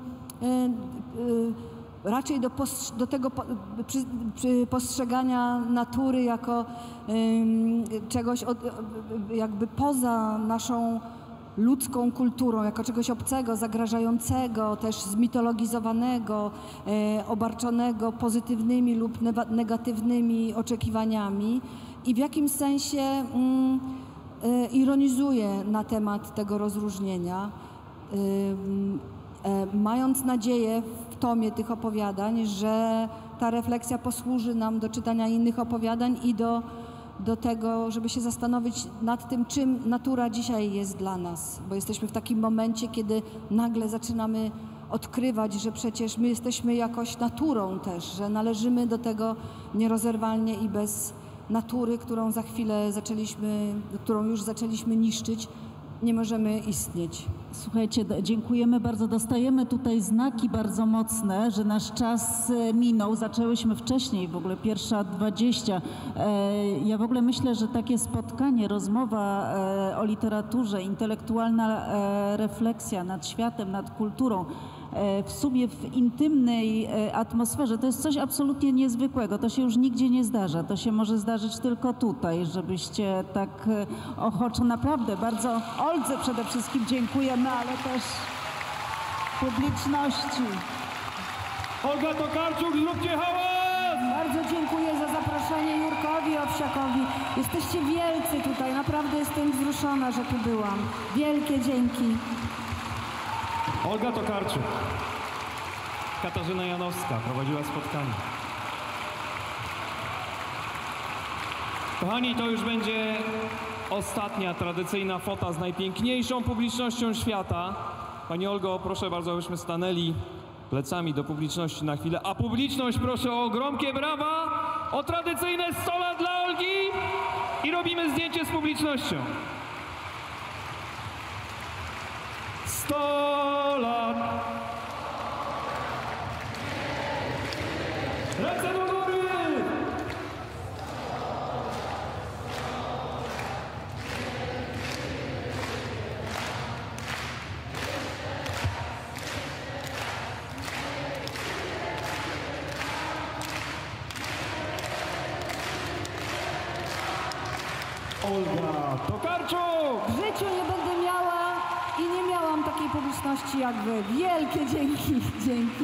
raczej do, do tego postrzegania natury jako czegoś od, jakby poza naszą ludzką kulturą, jako czegoś obcego, zagrażającego, też zmitologizowanego, e, obarczonego pozytywnymi lub negatywnymi oczekiwaniami i w jakimś sensie mm, e, ironizuje na temat tego rozróżnienia, e, e, mając nadzieję w tomie tych opowiadań, że ta refleksja posłuży nam do czytania innych opowiadań i do do tego, żeby się zastanowić nad tym, czym natura dzisiaj jest dla nas, bo jesteśmy w takim momencie, kiedy nagle zaczynamy odkrywać, że przecież my jesteśmy jakoś naturą też, że należymy do tego nierozerwalnie i bez natury, którą za chwilę zaczęliśmy, którą już zaczęliśmy niszczyć, nie możemy istnieć. Słuchajcie, dziękujemy bardzo. Dostajemy tutaj znaki bardzo mocne, że nasz czas minął. Zaczęłyśmy wcześniej, w ogóle pierwsza dwadzieścia. Ja w ogóle myślę, że takie spotkanie, rozmowa o literaturze, intelektualna refleksja nad światem, nad kulturą e, w sumie w intymnej e, atmosferze. To jest coś absolutnie niezwykłego. To się już nigdzie nie zdarza. To się może zdarzyć tylko tutaj, żebyście tak e, ochoczo, naprawdę bardzo Oldze przede wszystkim dziękujemy, ale też publiczności. Olga Tokarczuk, zróbcie hałas! Bardzo dziękuję za zaproszenie Jurkowi Owsiakowi. Jesteście wielcy tutaj, naprawdę jestem wzruszona, że tu byłam. Wielkie dzięki. Olga Tokarczuk. Katarzyna Janowska prowadziła spotkanie. Kochani, to już będzie ostatnia tradycyjna fota z najpiękniejszą publicznością świata. Pani Olgo, proszę bardzo, abyśmy stanęli plecami do publiczności na chwilę, a publiczność proszę o gromkie brawa, o tradycyjne sto lat dla Olgi i robimy zdjęcie z publicznością. sto lat. Ręce do góry! Olga Tokarczuk! W życiu nie będę miała i nie miałam takiej publiczności jak wy. Wielkie dzięki, dzięki.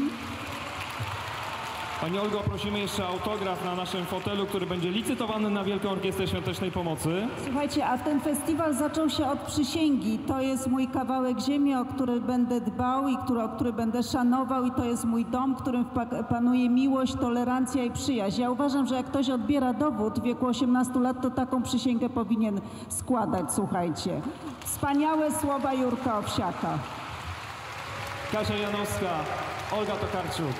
Pani Olgo, prosimy jeszcze autograf na naszym fotelu, który będzie licytowany na Wielką Orkiestrę Świątecznej Pomocy. Słuchajcie, a ten festiwal zaczął się od przysięgi. To jest mój kawałek ziemi, o który będę dbał i który, o który będę szanował, i to jest mój dom, w którym panuje miłość, tolerancja i przyjaźń. Ja uważam, że jak ktoś odbiera dowód w wieku osiemnastu lat, to taką przysięgę powinien składać, słuchajcie. Wspaniałe słowa Jurka Owsiaka. Kasia Janowska, Olga Tokarczuk.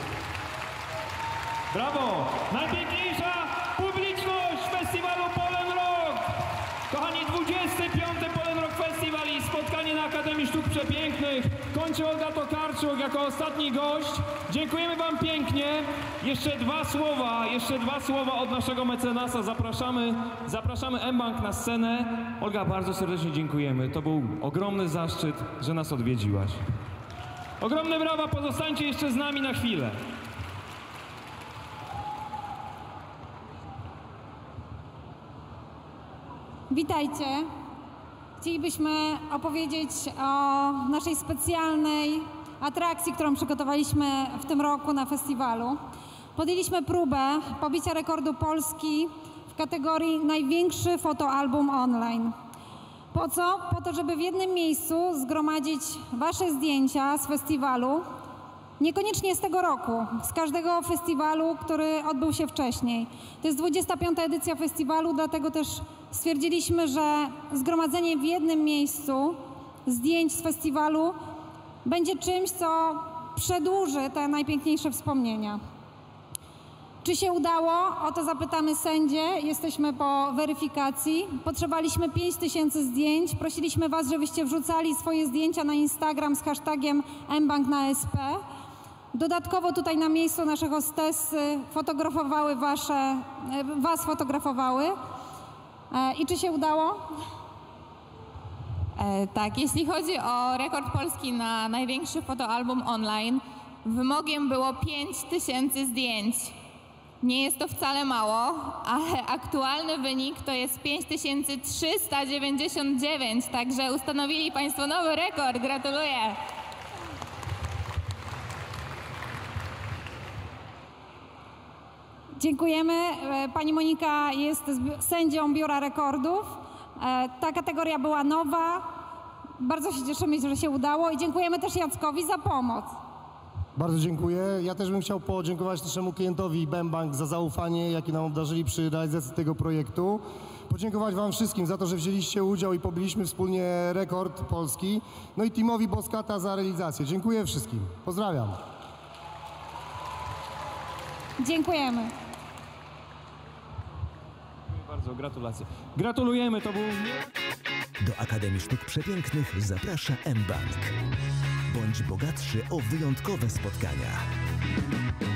Brawo! Najpiękniejsza publiczność festiwalu Polen Rock! Kochani, dwudziesty piąty Polen Rock Festiwal i spotkanie na Akademii Sztuk Przepięknych. Kończy Olga Tokarczuk jako ostatni gość. Dziękujemy wam pięknie. Jeszcze dwa słowa, jeszcze dwa słowa od naszego mecenasa. Zapraszamy, zapraszamy mBank na scenę. Olga, bardzo serdecznie dziękujemy. To był ogromny zaszczyt, że nas odwiedziłaś. Ogromne brawa, pozostańcie jeszcze z nami na chwilę. Witajcie. Chcielibyśmy opowiedzieć o naszej specjalnej atrakcji, którą przygotowaliśmy w tym roku na festiwalu. Podjęliśmy próbę pobicia rekordu Polski w kategorii największy fotoalbum online. Po co? Po to, żeby w jednym miejscu zgromadzić wasze zdjęcia z festiwalu, niekoniecznie z tego roku, z każdego festiwalu, który odbył się wcześniej. To jest dwudziesta piąta edycja festiwalu, dlatego też stwierdziliśmy, że zgromadzenie w jednym miejscu zdjęć z festiwalu będzie czymś, co przedłuży te najpiękniejsze wspomnienia. Czy się udało? O to zapytamy sędzię. Jesteśmy po weryfikacji. Potrzebowaliśmy pięć tysięcy zdjęć. Prosiliśmy was, żebyście wrzucali swoje zdjęcia na Instagram z hashtagiem mBank na S P. Dodatkowo tutaj na miejscu nasze hostessy fotografowały wasze, was fotografowały. I czy się udało? E, tak, jeśli chodzi o rekord Polski na największy fotoalbum online, wymogiem było pięć tysięcy zdjęć. Nie jest to wcale mało, ale aktualny wynik to jest pięć tysięcy trzysta dziewięćdziesiąt dziewięć, także ustanowili państwo nowy rekord. Gratuluję. Dziękujemy. Pani Monika jest sędzią Biura Rekordów. Ta kategoria była nowa. Bardzo się cieszymy, że się udało i dziękujemy też Jackowi za pomoc. Bardzo dziękuję. Ja też bym chciał podziękować naszemu klientowi mBank za zaufanie, jakie nam obdarzyli przy realizacji tego projektu. Podziękować wam wszystkim za to, że wzięliście udział i pobiliśmy wspólnie rekord Polski. No i teamowi Boskata za realizację. Dziękuję wszystkim. Pozdrawiam. Dziękujemy. Dziękuję bardzo, gratulacje. Gratulujemy, to był... Do Akademii Sztuk Przepięknych zaprasza mBank. Bądź bogatszy o wyjątkowe spotkania.